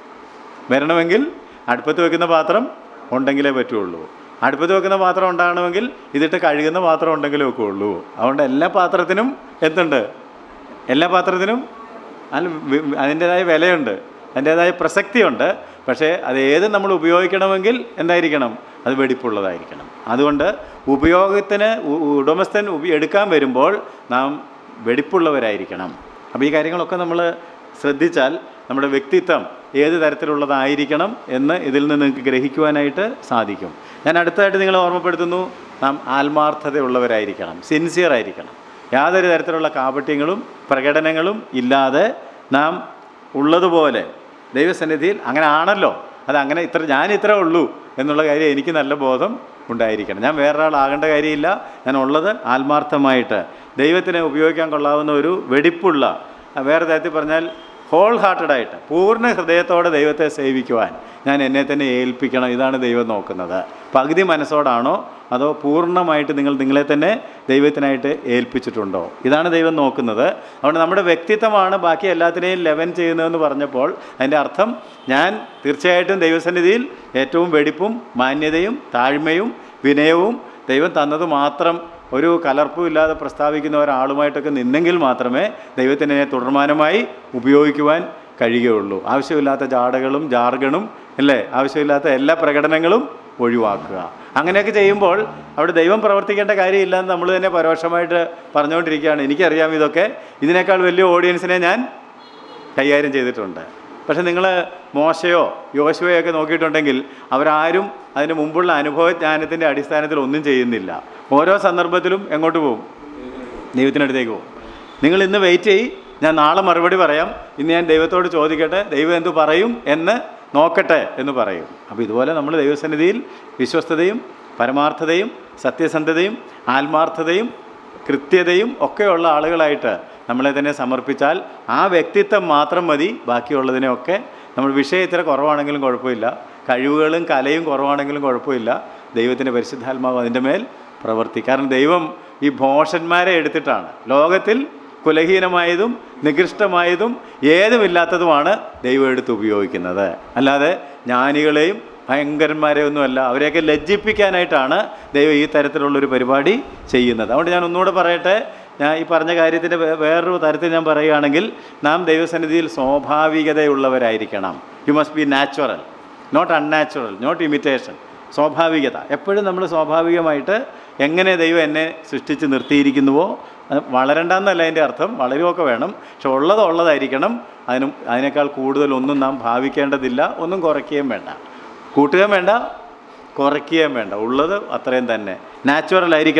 വരണമെങ്കിൽ അടുപ്പത്ത് വെക്കുന്ന പാത്രം ഉണ്ടെങ്കിലേ പറ്റുള്ളൂ. അടുപ്പത്ത് വെക്കുന്ന പാത്രം ഉണ്ടാകണമെങ്കിൽ ഇതിട്ട് കഴുകുന്ന പാത്രം ഉണ്ടെങ്കിലേ ഒക്കെ ഉള്ളൂ. അതുകൊണ്ട് എല്ലാ പാത്രത്തിനും എന്തുണ്ട്? എല്ലാ പാത്രത്തിനും അതിന് അതിൻ്റേതായ വിലയുണ്ട്, അതിൻ്റേതായ പ്രസക്തിയുണ്ട്. പക്ഷേ അത് ഏത് നമ്മൾ ഉപയോഗിക്കണമെങ്കിൽ എന്തായിരിക്കണം? അത് വെടിപ്പുള്ളതായിരിക്കണം. അതുകൊണ്ട് ഉപയോഗത്തിന് ഉടമസ്ഥൻ എടുക്കാൻ വരുമ്പോൾ നാം വെടിപ്പുള്ളവരായിരിക്കണം. അപ്പോൾ ഈ കാര്യങ്ങളൊക്കെ നമ്മൾ ശ്രദ്ധിച്ചാൽ നമ്മുടെ വ്യക്തിത്വം ഏത് തരത്തിലുള്ളതായിരിക്കണം എന്ന് ഇതിൽ നിന്ന് നിങ്ങൾക്ക് ഗ്രഹിക്കുവാനായിട്ട് സാധിക്കും. ഞാൻ അടുത്തതായിട്ട് നിങ്ങളെ ഓർമ്മപ്പെടുത്തുന്നു, നാം ആത്മാർത്ഥതയുള്ളവരായിരിക്കണം, സിൻസിയർ ആയിരിക്കണം. യാതൊരു തരത്തിലുള്ള കാപട്യങ്ങളും പ്രകടനങ്ങളും ഇല്ലാതെ നാം ഉള്ളതുപോലെ ദൈവസന്നിധിയിൽ അങ്ങനെ ആണല്ലോ, അത് അങ്ങനെ ഇത്ര ഞാൻ ഇത്രേ ഉള്ളൂ എന്നുള്ള കാര്യം എനിക്ക് നല്ല ബോധം ഉണ്ടായിരിക്കണം. ഞാൻ വേറൊരാളാകേണ്ട കാര്യമില്ല. ഞാൻ ഉള്ളത് ആത്മാർത്ഥമായിട്ട് ദൈവത്തിനെ ഉപയോഗിക്കാൻ കൊള്ളാവുന്ന ഒരു വെടിപ്പുള്ള, വേറെ തരത്തിൽ പറഞ്ഞാൽ ഹോൾ ഹാർട്ടഡായിട്ട് പൂർണ്ണ ഹൃദയത്തോടെ ദൈവത്തെ സേവിക്കുവാൻ ഞാൻ എന്നെ തന്നെ ഏൽപ്പിക്കണം. ഇതാണ് ദൈവം നോക്കുന്നത്. പകുതി മനസ്സോടാണോ അതോ പൂർണ്ണമായിട്ട് നിങ്ങൾ നിങ്ങളെ തന്നെ ദൈവത്തിനായിട്ട് ഏൽപ്പിച്ചിട്ടുണ്ടോ? ഇതാണ് ദൈവം നോക്കുന്നത്. അതുകൊണ്ട് നമ്മുടെ വ്യക്തിത്വമാണ് ബാക്കി എല്ലാത്തിനെയും ലെവൻ ചെയ്യുന്നതെന്ന് പറഞ്ഞപ്പോൾ അതിൻ്റെ അർത്ഥം ഞാൻ തീർച്ചയായിട്ടും ദൈവസന്നിധിയിൽ ഏറ്റവും വെടിപ്പും മാന്യതയും താഴ്മയും വിനയവും ദൈവം തന്നത് മാത്രം ഒരു കലർപ്പും ഇല്ലാതെ പ്രസ്താവിക്കുന്ന ഒരാളുമായിട്ടൊക്കെ നിന്നെങ്കിൽ മാത്രമേ ദൈവത്തിനെ തുടർമാനമായി ഉപയോഗിക്കുവാൻ കഴിയുകയുള്ളൂ. ആവശ്യമില്ലാത്ത ജാടകളും ജാർഗണും അല്ലേ, ആവശ്യമില്ലാത്ത എല്ലാ പ്രകടനങ്ങളും ഒഴിവാക്കുക. അങ്ങനെയൊക്കെ ചെയ്യുമ്പോൾ അവിടെ ദൈവം പ്രവർത്തിക്കേണ്ട കാര്യമില്ല എന്ന് നമ്മൾ തന്നെ പരോക്ഷമായിട്ട് പറഞ്ഞുകൊണ്ടിരിക്കുകയാണ്. എനിക്കറിയാം ഇതൊക്കെ, ഇതിനേക്കാൾ വലിയ ഓഡിയൻസിനെ ഞാൻ കൈകാര്യം ചെയ്തിട്ടുണ്ട്. പക്ഷെ നിങ്ങൾ മോശയോ യോശുവയോ ഒക്കെ നോക്കിയിട്ടുണ്ടെങ്കിൽ അവരാരും അതിന് മുമ്പുള്ള അനുഭവജ്ഞാനത്തിൻ്റെ അടിസ്ഥാനത്തിൽ ഒന്നും ചെയ്യുന്നില്ല. ഓരോ സന്ദർഭത്തിലും എങ്ങോട്ട് പോകും? ദൈവത്തിനടുത്തേക്ക് പോകും. നിങ്ങൾ ഇന്ന് വെയിറ്റ് ചെയ്യ്, ഞാൻ നാളെ മറുപടി പറയാം, ഇന്ന് ഞാൻ ദൈവത്തോട് ചോദിക്കട്ടെ, ദൈവം എന്തു പറയും എന്ന് നോക്കട്ടെ എന്ന് പറയും. അപ്പോൾ ഇതുപോലെ നമ്മൾ ദൈവസന്നിധിയിൽ വിശ്വസ്തതയും പരമാർത്ഥതയും സത്യസന്ധതയും ആത്മാർത്ഥതയും കൃത്യതയും ഒക്കെയുള്ള ആളുകളായിട്ട് നമ്മളെ തന്നെ സമർപ്പിച്ചാൽ ആ വ്യക്തിത്വം മാത്രം മതി. ബാക്കിയുള്ളതിനെയൊക്കെ നമ്മൾ വിഷയം ഇത്ര കുറവാണെങ്കിലും കുഴപ്പമില്ല, കഴിവുകളും കലയും കുറവാണെങ്കിലും കുഴപ്പമില്ല, ദൈവത്തിൻ്റെ പരിശുദ്ധാത്മാവ് അതിൻ്റെ മേൽ പ്രവർത്തിക്കും. കാരണം ദൈവം ഈ ഭോഷന്മാരെ എടുത്തിട്ടാണ് ലോകത്തിൽ കുലഹീനമായതും നികൃഷ്ടമായതും ഏതുമില്ലാത്തതുമാണ് ദൈവം എടുത്ത് ഉപയോഗിക്കുന്നത്. അല്ലാതെ ജ്ഞാനികളെയും ഭയങ്കരന്മാരെ ഒന്നുമല്ല, അവരെയൊക്കെ ലജ്ജിപ്പിക്കാനായിട്ടാണ് ദൈവം ഈ തരത്തിലുള്ളൊരു പരിപാടി ചെയ്യുന്നത്. അതുകൊണ്ട് ഞാൻ ഒന്നുകൂടെ പറയട്ടെ, ഞാൻ ഈ പറഞ്ഞ കാര്യത്തിൻ്റെ വേറൊരു തരത്തിൽ ഞാൻ പറയുകയാണെങ്കിൽ നാം ദൈവസന്നിധിയിൽ സ്വാഭാവികതയുള്ളവരായിരിക്കണം. You must be natural, not unnatural, not imitation. സ്വാഭാവികത എപ്പോഴും നമ്മൾ സ്വാഭാവികമായിട്ട് എങ്ങനെ ദൈവം എന്നെ സൃഷ്ടിച്ച് നിർത്തിയിരിക്കുന്നുവോ, വളരണ്ടെന്നല്ല അതിൻ്റെ അർത്ഥം, വളരുമൊക്കെ വേണം, പക്ഷെ ഉള്ളത് ഉള്ളതായിരിക്കണം. അതിനും അതിനേക്കാൾ കൂടുതലൊന്നും നാം ഭാവിക്കേണ്ടതില്ല, ഒന്നും കുറയ്ക്കുകയും വേണ്ട, കൂട്ടുകയും വേണ്ട, കുറയ്ക്കുകയും വേണ്ട, ഉള്ളത് അത്രയും തന്നെ നാച്ചുറൽ ആയിരിക്കണം.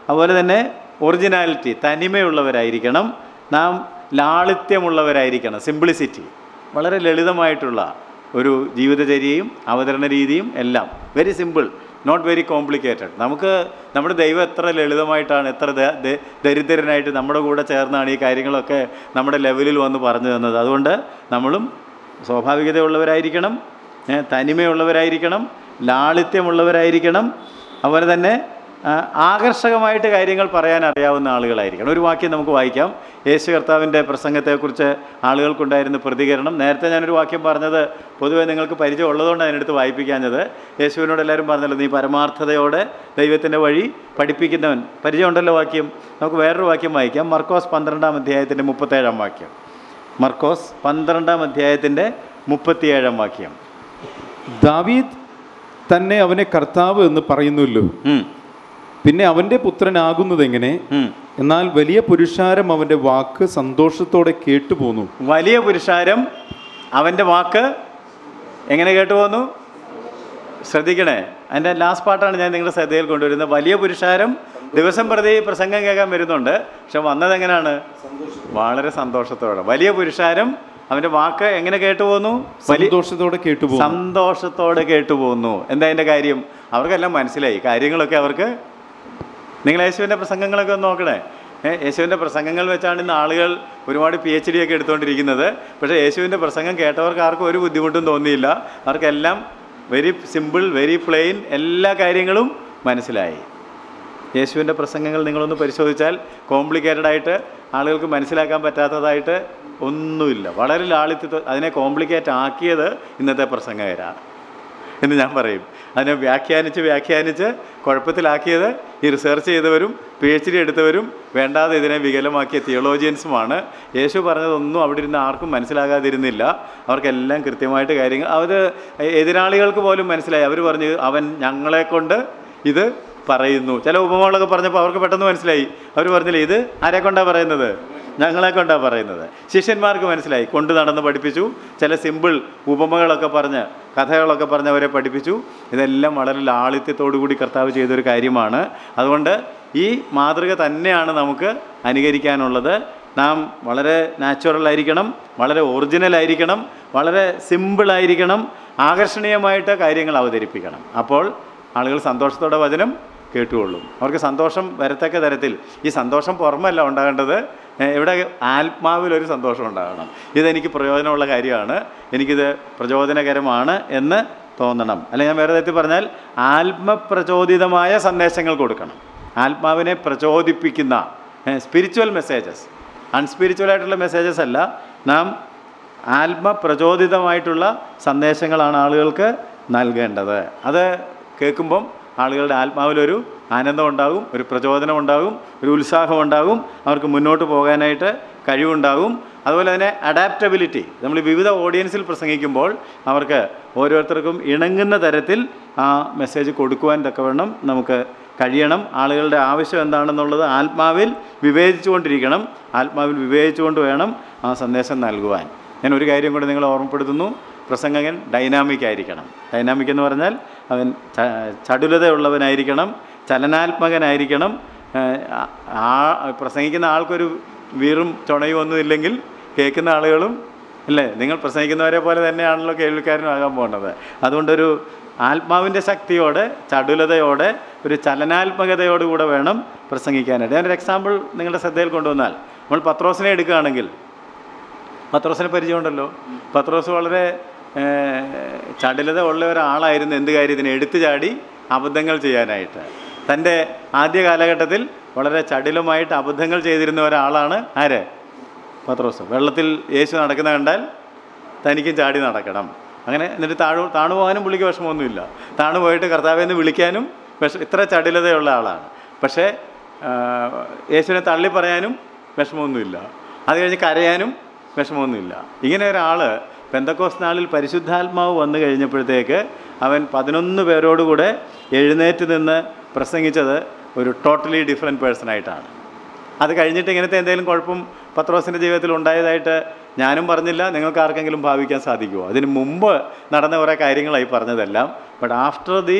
അതുപോലെ തന്നെ ഒറിജിനാലിറ്റി, തനിമയുള്ളവരായിരിക്കണം. നാം ലാളിത്യമുള്ളവരായിരിക്കണം, സിംപ്ലിസിറ്റി. വളരെ ലളിതമായിട്ടുള്ള ഒരു ജീവിതചര്യയും അവതരണ രീതിയും എല്ലാം. Very simple, not very complicated. നമുക്ക് നമ്മുടെ ദൈവം എത്ര ലളിതമായിട്ടാണ്, എത്ര ദരിദ്രനായിട്ട് നമ്മുടെ കൂടെ ചേർന്നാണ് ഈ കാര്യങ്ങളൊക്കെ നമ്മുടെ ലെവലിൽ വന്ന് പറഞ്ഞു തന്നത്. അതുകൊണ്ട് നമ്മളും സ്വാഭാവികതയുള്ളവരായിരിക്കണം, തനിമയുള്ളവരായിരിക്കണം, ലാളിത്യമുള്ളവരായിരിക്കണം. അതുപോലെ തന്നെ ആകർഷകമായിട്ട് കാര്യങ്ങൾ പറയാൻ അറിയാവുന്ന ആളുകളായിരിക്കണം. ഒരു വാക്യം നമുക്ക് വായിക്കാം. യേശു കർത്താവിൻ്റെ പ്രസംഗത്തെക്കുറിച്ച് ആളുകൾക്കുണ്ടായിരുന്ന പ്രതികരണം. നേരത്തെ ഞാനൊരു വാക്യം പറഞ്ഞത് പൊതുവേ നിങ്ങൾക്ക് പരിചയം ഉള്ളതുകൊണ്ട് അതിനെടുത്ത് വായിപ്പിക്കാഞ്ഞത്. യേശുവിനോട് എല്ലാവരും പറഞ്ഞല്ലോ, നീ പരമാർത്ഥതയോടെ ദൈവത്തിൻ്റെ വഴി പഠിപ്പിക്കുന്നവൻ. പരിചയമുണ്ടല്ലോ വാക്യം. നമുക്ക് വേറൊരു വാക്യം വായിക്കാം. മർക്കോസ് പന്ത്രണ്ടാം അധ്യായത്തിൻ്റെ മുപ്പത്തേഴാം വാക്യം. മർക്കോസ് പന്ത്രണ്ടാം അധ്യായത്തിൻ്റെ മുപ്പത്തിയേഴാം വാക്യം. ദാവീദ് തന്നെ അവനെ കർത്താവ് എന്ന് പറയുന്നുവല്ലോ, പിന്നെ അവൻ്റെ പുത്രനാകുന്നത് എങ്ങനെ? എന്നാൽ വലിയ പുരുഷാരം അവൻ്റെ വാക്ക് സന്തോഷത്തോടെ കേട്ടുപോന്നു. വലിയ പുരുഷാരം അവൻ്റെ വാക്ക് എങ്ങനെ കേട്ടുപോന്നു? ശ്രദ്ധിക്കണേ, അതിൻ്റെ ലാസ്റ്റ് പാർട്ടാണ് ഞാൻ നിങ്ങളുടെ ശ്രദ്ധയിൽ കൊണ്ടുവരുന്നത്. വലിയ പുരുഷാരം ദിവസം പ്രതി പ്രസംഗം കേൾക്കാൻ വരുന്നുണ്ട്, പക്ഷെ വന്നത് എങ്ങനെയാണ്? വളരെ സന്തോഷത്തോടെ. വലിയ പുരുഷാരം അവൻ്റെ വാക്ക് എങ്ങനെ കേട്ടുപോകുന്നു? സന്തോഷത്തോടെ കേട്ടുപോകുന്നു. സന്തോഷത്തോടെ കേട്ടുപോകുന്നു. എന്താ അതിൻ്റെ കാര്യം? അവർക്കെല്ലാം മനസ്സിലായി കാര്യങ്ങളൊക്കെ. അവർക്ക്, നിങ്ങൾ യേശുവിൻ്റെ പ്രസംഗങ്ങളൊക്കെ ഒന്ന് നോക്കണേ. യേശുവിൻ്റെ പ്രസംഗങ്ങൾ വെച്ചാണ് ഇന്ന് ആളുകൾ ഒരുപാട് പി എച്ച് ഡി ഒക്കെ എടുത്തുകൊണ്ടിരിക്കുന്നത്. പക്ഷേ യേശുവിൻ്റെ പ്രസംഗം കേട്ടവർക്ക് ആർക്കും ഒരു ബുദ്ധിമുട്ടും തോന്നിയില്ല. അവർക്കെല്ലാം വെരി സിമ്പിൾ, വെരി പ്ലെയിൻ, എല്ലാ കാര്യങ്ങളും മനസ്സിലായി. യേശുവിൻ്റെ പ്രസംഗങ്ങൾ നിങ്ങളൊന്ന് പരിശോധിച്ചാൽ കോംപ്ലിക്കേറ്റഡ് ആയിട്ട് ആളുകൾക്ക് മനസ്സിലാക്കാൻ പറ്റാത്തതായിട്ട് ഒന്നുമില്ല. വളരെ ലാളിത്യ. അതിനെ കോംപ്ലിക്കേറ്റ് ആക്കിയത് ഇന്നത്തെ പ്രസംഗകരാണ് എന്ന് ഞാൻ പറയും. അതിനെ വ്യാഖ്യാനിച്ച് വ്യാഖ്യാനിച്ച് കുഴപ്പത്തിലാക്കിയത് ഈ റിസർച്ച് ചെയ്തവരും പി എച്ച് ഡി എടുത്തവരും വേണ്ടാതെ ഇതിനെ വികലമാക്കിയ തിയോളോജിയൻസുമാണ്. യേശു പറഞ്ഞതൊന്നും അവിടെ ഇരുന്ന് ആർക്കും മനസ്സിലാകാതിരുന്നില്ല. അവർക്കെല്ലാം കൃത്യമായിട്ട് കാര്യങ്ങൾ, അവർ എതിരാളികൾക്ക് പോലും മനസ്സിലായി. അവർ പറഞ്ഞു, അവൻ ഞങ്ങളെ കൊണ്ട് ഇത് പറയുന്നു. ചില ഉപമകളൊക്കെ പറഞ്ഞപ്പോൾ അവർക്ക് പെട്ടെന്ന് മനസ്സിലായി. അവർ പറഞ്ഞില്ലേ, ഇത് ആരെ കൊണ്ടാണ് പറയുന്നത്? ഞങ്ങളെ കൊണ്ടാണ് പറയുന്നത്. ശിഷ്യന്മാർക്ക് മനസ്സിലായി. കൊണ്ട് നടന്ന് പഠിപ്പിച്ചു. ചില സിമ്പിൾ ഉപമകളൊക്കെ പറഞ്ഞ്, കഥകളൊക്കെ പറഞ്ഞ് അവരെ പഠിപ്പിച്ചു. ഇതെല്ലാം വളരെ ലാളിത്യത്തോടു കൂടി കർത്താവ് ചെയ്തൊരു കാര്യമാണ്. അതുകൊണ്ട് ഈ മാതൃക തന്നെയാണ് നമുക്ക് അനുകരിക്കാനുള്ളത്. നാം വളരെ നാച്ചുറലായിരിക്കണം, വളരെ ഒറിജിനലായിരിക്കണം, വളരെ സിമ്പിളായിരിക്കണം, ആകർഷണീയമായിട്ട് കാര്യങ്ങൾ അവതരിപ്പിക്കണം. അപ്പോൾ ആളുകൾ സന്തോഷത്തോടെ വചനം കേട്ടുകൊള്ളും. അവർക്ക് സന്തോഷം വരത്തക്ക തരത്തിൽ. ഈ സന്തോഷം പുറമല്ല ഉണ്ടാകേണ്ടത്, ഇവിടെ ആത്മാവിലൊരു സന്തോഷം ഉണ്ടാകണം. ഇതെനിക്ക് പ്രയോജനമുള്ള കാര്യമാണ്, എനിക്കിത് പ്രചോദനകരമാണ് എന്ന് തോന്നണം. അല്ലെങ്കിൽ ഞാൻ വേറെ തരത്തിൽ പറഞ്ഞാൽ ആത്മപ്രചോദിതമായ സന്ദേശങ്ങൾ കൊടുക്കണം. ആത്മാവിനെ പ്രചോദിപ്പിക്കുന്ന സ്പിരിച്വൽ മെസ്സേജസ്, അൺസ്പിരിച്വലായിട്ടുള്ള മെസ്സേജസ് അല്ല. നാം ആത്മപ്രചോദിതമായിട്ടുള്ള സന്ദേശങ്ങളാണ് ആളുകൾക്ക് നൽകേണ്ടത്. അത് കേൾക്കുമ്പം ആളുകളുടെ ആത്മാവിലൊരു ആനന്ദം ഉണ്ടാകും, ഒരു പ്രചോദനം ഉണ്ടാകും, ഒരു ഉത്സാഹം ഉണ്ടാകും, അവർക്ക് മുന്നോട്ട് പോകാനായിട്ട് കഴിവുണ്ടാകും. അതുപോലെ തന്നെ അഡാപ്റ്റബിലിറ്റി. നമ്മൾ വിവിധ ഓഡിയൻസിൽ പ്രസംഗിക്കുമ്പോൾ അവർക്ക് ഓരോരുത്തർക്കും ഇണങ്ങുന്ന തരത്തിൽ ആ മെസ്സേജ് കൊടുക്കുവാൻ തക്കവണ്ണം നമുക്ക് കഴിയണം. ആളുകളുടെ ആവശ്യം എന്താണെന്നുള്ളത് ആത്മാവിൽ വിവേചിച്ചുകൊണ്ടിരിക്കണം. ആത്മാവിൽ വിവേചിച്ചുകൊണ്ട് വേണം ആ സന്ദേശം നൽകുവാൻ. ഞാൻ ഒരു കാര്യം കൂടെ നിങ്ങളെ ഓർമ്മപ്പെടുത്തുന്നു. പ്രസംഗകൻ ഡൈനാമിക് ആയിരിക്കണം. ഡൈനാമിക് എന്ന് പറഞ്ഞാൽ അവൻ ചടുലതയുള്ളവനായിരിക്കണം, ചലനാത്മകനായിരിക്കണം. ആ പ്രസംഗിക്കുന്ന ആൾക്കൊരു വീറും ചുണയും ഒന്നും ഇല്ലെങ്കിൽ കേൾക്കുന്ന ആളുകളും അല്ലേ, നിങ്ങൾ പ്രസംഗിക്കുന്നവരെ പോലെ തന്നെയാണല്ലോ കേൾവിക്കാരനും ആകാൻ പോകുന്നത്. അതുകൊണ്ടൊരു ആത്മാവിൻ്റെ ശക്തിയോടെ, ചടുലതയോടെ, ഒരു ചലനാത്മകതയോടുകൂടെ വേണം പ്രസംഗിക്കാനായിട്ട്. ഞാനൊരു എക്സാമ്പിൾ നിങ്ങളുടെ ശ്രദ്ധയിൽ കൊണ്ടുവന്നാൽ, നമ്മൾ പത്രോസിനെ എടുക്കുകയാണെങ്കിൽ, പത്രോസിനെ പരിചയമുണ്ടല്ലോ. പത്രോസ് വളരെ ചടുലത ഉള്ള ഒരാളായിരുന്നു. എന്ത് കാര്യത്തിന്? എടുത്തു ചാടി അബദ്ധങ്ങൾ ചെയ്യാനായിട്ട്. തൻ്റെ ആദ്യ കാലഘട്ടത്തിൽ വളരെ ചടുലമായിട്ട് അബദ്ധങ്ങൾ ചെയ്തിരുന്ന ഒരാളാണ് ആര്? പത്രോസ്. വെള്ളത്തിൽ യേശു നടക്കുന്ന കണ്ടാൽ തനിക്കും ചാടി നടക്കണം. അങ്ങനെ എന്നിട്ട് താഴു താണു പോകാനും പുള്ളിക്ക് വിഷമമൊന്നുമില്ല. താണു പോയിട്ട് കർത്താവിനെ വിളിക്കാനും വിഷ ഇത്ര ചടുലതയുള്ള ആളാണ്. പക്ഷേ യേശുവിനെ തള്ളി പറയാനും വിഷമമൊന്നുമില്ല. അത് കഴിഞ്ഞ് കരയാനും വിഷമമൊന്നുമില്ല. ഇങ്ങനെ ഒരാൾ പെന്തക്കോസ്ത് നാളിൽ പരിശുദ്ധാത്മാവ് വന്നു കഴിഞ്ഞപ്പോഴത്തേക്ക് അവൻ പതിനൊന്ന് പേരോടുകൂടെ എഴുന്നേറ്റ് നിന്ന് പ്രസംഗിച്ചത് ഒരു ടോട്ടലി ഡിഫറെൻറ്റ് പേഴ്സണായിട്ടാണ്. അത് കഴിഞ്ഞിട്ട് ഇങ്ങനത്തെ എന്തെങ്കിലും കുഴപ്പം പത്രോസിൻ്റെ ജീവിതത്തിൽ ഉണ്ടായതായിട്ട് ഞാനും പറഞ്ഞില്ല, നിങ്ങൾക്ക് ആർക്കെങ്കിലും ഭാവിക്കാൻ സാധിക്കുമോ? അതിന് മുമ്പ് നടന്ന കുറേ കാര്യങ്ങളായി പറഞ്ഞതെല്ലാം. ബട്ട് ആഫ്റ്റർ ദി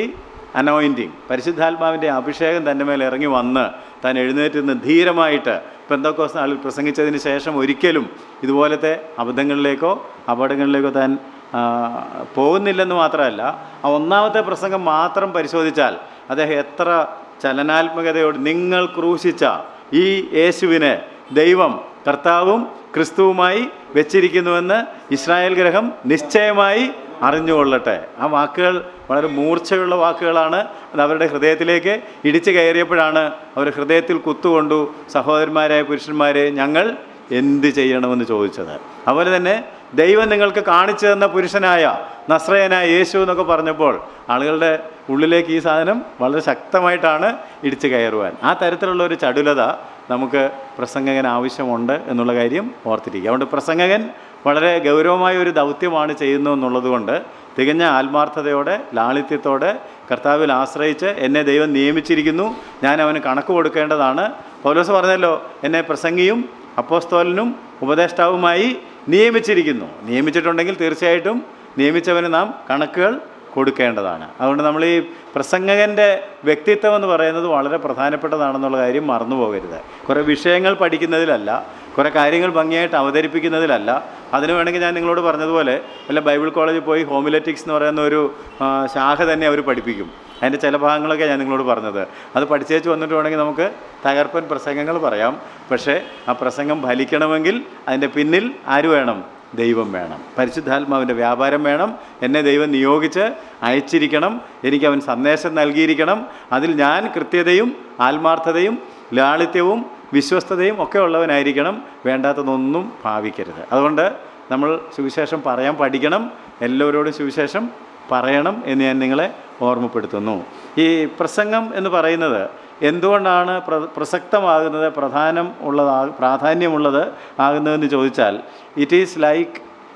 അനോയിൻറ്റിങ്, പരിശുദ്ധാത്മാവിൻ്റെ അഭിഷേകം തൻ്റെ മേൽ ഇറങ്ങി വന്ന് താൻ എഴുന്നേറ്റ് നിന്ന് ധീരമായിട്ട് പെന്തക്കോസ്ത് നാളിൽ പ്രസംഗിച്ചതിന് ശേഷം ഒരിക്കലും ഇതുപോലത്തെ അബദ്ധങ്ങളിലേക്കോ അപകടങ്ങളിലേക്കോ താൻ പോകുന്നില്ലെന്ന് മാത്രമല്ല, ആ ഒന്നാമത്തെ പ്രസംഗം മാത്രം പരിശോധിച്ചാൽ അദ്ദേഹം എത്ര ചലനാത്മകതയോട് നിങ്ങൾ ക്രൂശിച്ച ഈ യേശുവിനെ ദൈവം കർത്താവും ക്രിസ്തുവുമായി വെച്ചിരിക്കുന്നുവെന്ന് ഇസ്രായേൽ ഗ്രഹം നിശ്ചയമായി അറിഞ്ഞുകൊള്ളട്ടെ. ആ വാക്കുകൾ വളരെ മൂർച്ചയുള്ള വാക്കുകളാണ്. അത് അവരുടെ ഹൃദയത്തിലേക്ക് ഇടിച്ചു കയറിയപ്പോഴാണ് അവർ ഹൃദയത്തിൽ കുത്തുകൊണ്ടു സഹോദരന്മാരായ പുരുഷന്മാരെ ഞങ്ങൾ എന്ത് ചെയ്യണമെന്ന് ചോദിച്ചത്. അതുപോലെ തന്നെ ദൈവം നിങ്ങൾക്ക് കാണിച്ചു തന്ന പുരുഷനായ നസ്രയനായ യേശു എന്നൊക്കെ പറഞ്ഞപ്പോൾ ആളുകളുടെ ഉള്ളിലേക്ക് ഈ സാധനം വളരെ ശക്തമായിട്ടാണ് ഇടിച്ചു കയറുവാൻ. ആ തരത്തിലുള്ള ഒരു ചടുലത നമുക്ക് പ്രസംഗകൻ ആവശ്യമുണ്ട് എന്നുള്ള കാര്യം ഓർത്തിരിക്കുക. അതുകൊണ്ട് പ്രസംഗകൻ വളരെ ഗൗരവമായ ഒരു ദൗത്യമാണ് ചെയ്യുന്നു എന്നുള്ളത് കൊണ്ട് തികഞ്ഞ ആത്മാർത്ഥതയോടെ ലാളിത്യത്തോടെ കർത്താവിൽ ആശ്രയിച്ച് എന്നെ ദൈവം നിയമിച്ചിരിക്കുന്നു, ഞാൻ അവന് കണക്ക് കൊടുക്കേണ്ടതാണ്. പൗലോസ് പറഞ്ഞല്ലോ, എന്നെ പ്രസംഗിയും അപ്പോസ്തലനും ഉപദേഷ്ടാവുമായി നിയമിച്ചിരിക്കുന്നു. നിയമിച്ചിട്ടുണ്ടെങ്കിൽ തീർച്ചയായിട്ടും നിയമിച്ചവന് നാം കണക്കുകൾ കൊടുക്കേണ്ടതാണ്. അതുകൊണ്ട് നമ്മൾ ഈ പ്രസംഗകൻ്റെ വ്യക്തിത്വം എന്ന് പറയുന്നത് വളരെ പ്രധാനപ്പെട്ടതാണെന്നുള്ള കാര്യം മറന്നു പോകരുത്. കുറേ വിഷയങ്ങൾ പഠിക്കുന്നതിലല്ല, കുറേ കാര്യങ്ങൾ ഭംഗിയായിട്ട് അവതരിപ്പിക്കുന്നതിലല്ല. അതിന് വേണമെങ്കിൽ ഞാൻ നിങ്ങളോട് പറഞ്ഞതുപോലെ വല്ല ബൈബിൾ കോളേജിൽ പോയി ഹോമിലെറ്റിക്സ് എന്ന് പറയുന്ന ഒരു ശാഖ തന്നെ അവർ പഠിപ്പിക്കും. അതിൻ്റെ ചില ഭാഗങ്ങളൊക്കെ ഞാൻ നിങ്ങളോട് പറഞ്ഞത്. അത് പഠിച്ചേച്ച് വന്നിട്ട് വേണമെങ്കിൽ നമുക്ക് തകർപ്പൻ പ്രസംഗങ്ങൾ പറയാം. പക്ഷേ ആ പ്രസംഗം ഫലിക്കണമെങ്കിൽ അതിൻ്റെ പിന്നിൽ ആര് വേണം? ദൈവം വേണം. പരിശുദ്ധാത്മാവിൻ്റെ വ്യാപാരം വേണം. എന്നെ ദൈവം നിയോഗിച്ച് അയച്ചിരിക്കണം. എനിക്ക് അവൻ സന്ദേശം നൽകിയിരിക്കണം. അതിൽ ഞാൻ കൃത്യതയും ആത്മാർത്ഥതയും ലാളിത്യവും വിശ്വസ്തതയും ഒക്കെ ഉള്ളവനായിരിക്കണം. വേണ്ടാത്തതൊന്നും ഭാവിക്കരുത്. അതുകൊണ്ട് നമ്മൾ സുവിശേഷം പറയാൻ പഠിക്കണം. എല്ലാവരോടും സുവിശേഷം പറയണം എന്ന് ഞാൻ നിങ്ങളെ ഓർമ്മപ്പെടുത്തുന്നു. ഈ പ്രസംഗം എന്ന് പറയുന്നത് എന്തുകൊണ്ടാണ് പ്ര പ്രസക്തമാകുന്നത് പ്രധാനം ഉള്ളതാ പ്രാധാന്യമുള്ളത് ആകുന്നതെന്ന് ചോദിച്ചാൽ, it is like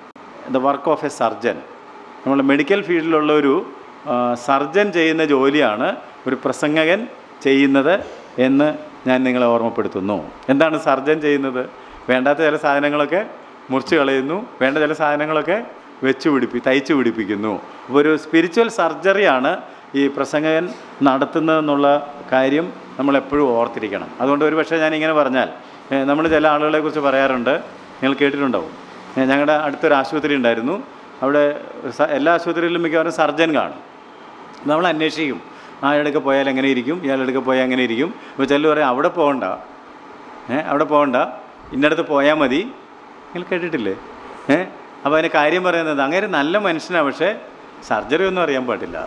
the work of a surgeon. നമ്മൾ മെഡിക്കൽ ഫീൽഡിലുള്ള ഒരു സർജൻ ചെയ്യുന്ന ജോലിയാണ് ഒരു പ്രസംഗകൻ ചെയ്യുന്നത് എന്ന് ഞാൻ നിങ്ങളെ ഓർമ്മപ്പെടുത്തുന്നു. എന്താണ് സർജൻ ചെയ്യുന്നത്? വേണ്ടാത്ത ചില സാധനങ്ങളൊക്കെ മുറിച്ച് കളയുന്നു, വേണ്ട ചില സാധനങ്ങളൊക്കെ വെച്ച് പിടിപ്പി തയ്ച്ച് പിടിപ്പിക്കുന്നു. അപ്പോൾ ഒരു സ്പിരിച്വൽ സർജറിയാണ് ഈ പ്രസംഗകൻ നടത്തുന്നതെന്നുള്ള കാര്യം നമ്മളെപ്പോഴും ഓർത്തിരിക്കണം. അതുകൊണ്ട് ഒരു പക്ഷേ ഞാനിങ്ങനെ പറഞ്ഞാൽ, നമ്മൾ ചില ആളുകളെക്കുറിച്ച് പറയാറുണ്ട്, നിങ്ങൾ കേട്ടിട്ടുണ്ടാവും. ഞങ്ങളുടെ അടുത്തൊരു ആശുപത്രി ഉണ്ടായിരുന്നു. അവിടെ എല്ലാ ആശുപത്രിയിലും മിക്കവാറും സർജൻ കാണും. നമ്മൾ അന്വേഷിക്കും, ആ ഇടയ്ക്ക് പോയാൽ എങ്ങനെ ഇരിക്കും, ഇയാളെടുക്ക് പോയാൽ എങ്ങനെ ഇരിക്കും. അപ്പോൾ ചിലർ പറയും അവിടെ പോകണ്ട, ഏ അവിടെ പോകണ്ട, ഇന്നടത്ത് പോയാൽ മതി. നിങ്ങൾ കേട്ടിട്ടില്ലേ? ഏ അപ്പോൾ അതിന് കാര്യം പറയുന്നത്, അങ്ങനെ നല്ല മനുഷ്യനാണ്, പക്ഷേ സർജറി ഒന്നും അറിയാൻ പാടില്ല.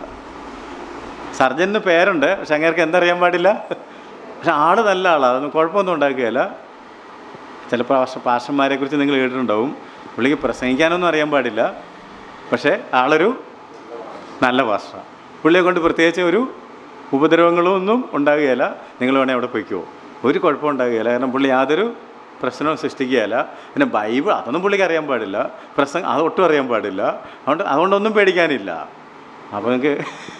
സർജന് പേരുണ്ട്, പക്ഷെ അങ്ങേർക്ക് എന്തറിയാൻ പാടില്ല. പക്ഷെ ആൾ നല്ല ആളാണ്, അതൊന്നും കുഴപ്പമൊന്നും ഉണ്ടാക്കുകയില്ല. ചില പാഷ പാഷന്മാരെ കുറിച്ച് നിങ്ങൾ കേട്ടിട്ടുണ്ടാവും, പുള്ളിക്ക് പ്രസംഗിക്കാനൊന്നും അറിയാൻ പാടില്ല, പക്ഷേ ആളൊരു നല്ല പാഷ. പുള്ളിയെ കൊണ്ട് പ്രത്യേകിച്ച് ഒരു ഉപദ്രവങ്ങളും ഒന്നും ഉണ്ടാകുകയില്ല. നിങ്ങൾ വേണേൽ അവിടെ പോയിക്കോ, ഒരു കുഴപ്പം ഉണ്ടാകുകയില്ല. കാരണം പുള്ളി യാതൊരു പ്രശ്നവും സൃഷ്ടിക്കുകയില്ല. പിന്നെ ബൈബിൾ അതൊന്നും പുള്ളിക്ക് അറിയാൻ പാടില്ല, പ്രസംഗം അതൊട്ടും അറിയാൻ പാടില്ല. അതുകൊണ്ട് അതുകൊണ്ടൊന്നും പേടിക്കാനില്ല. അപ്പോൾ നിങ്ങൾക്ക്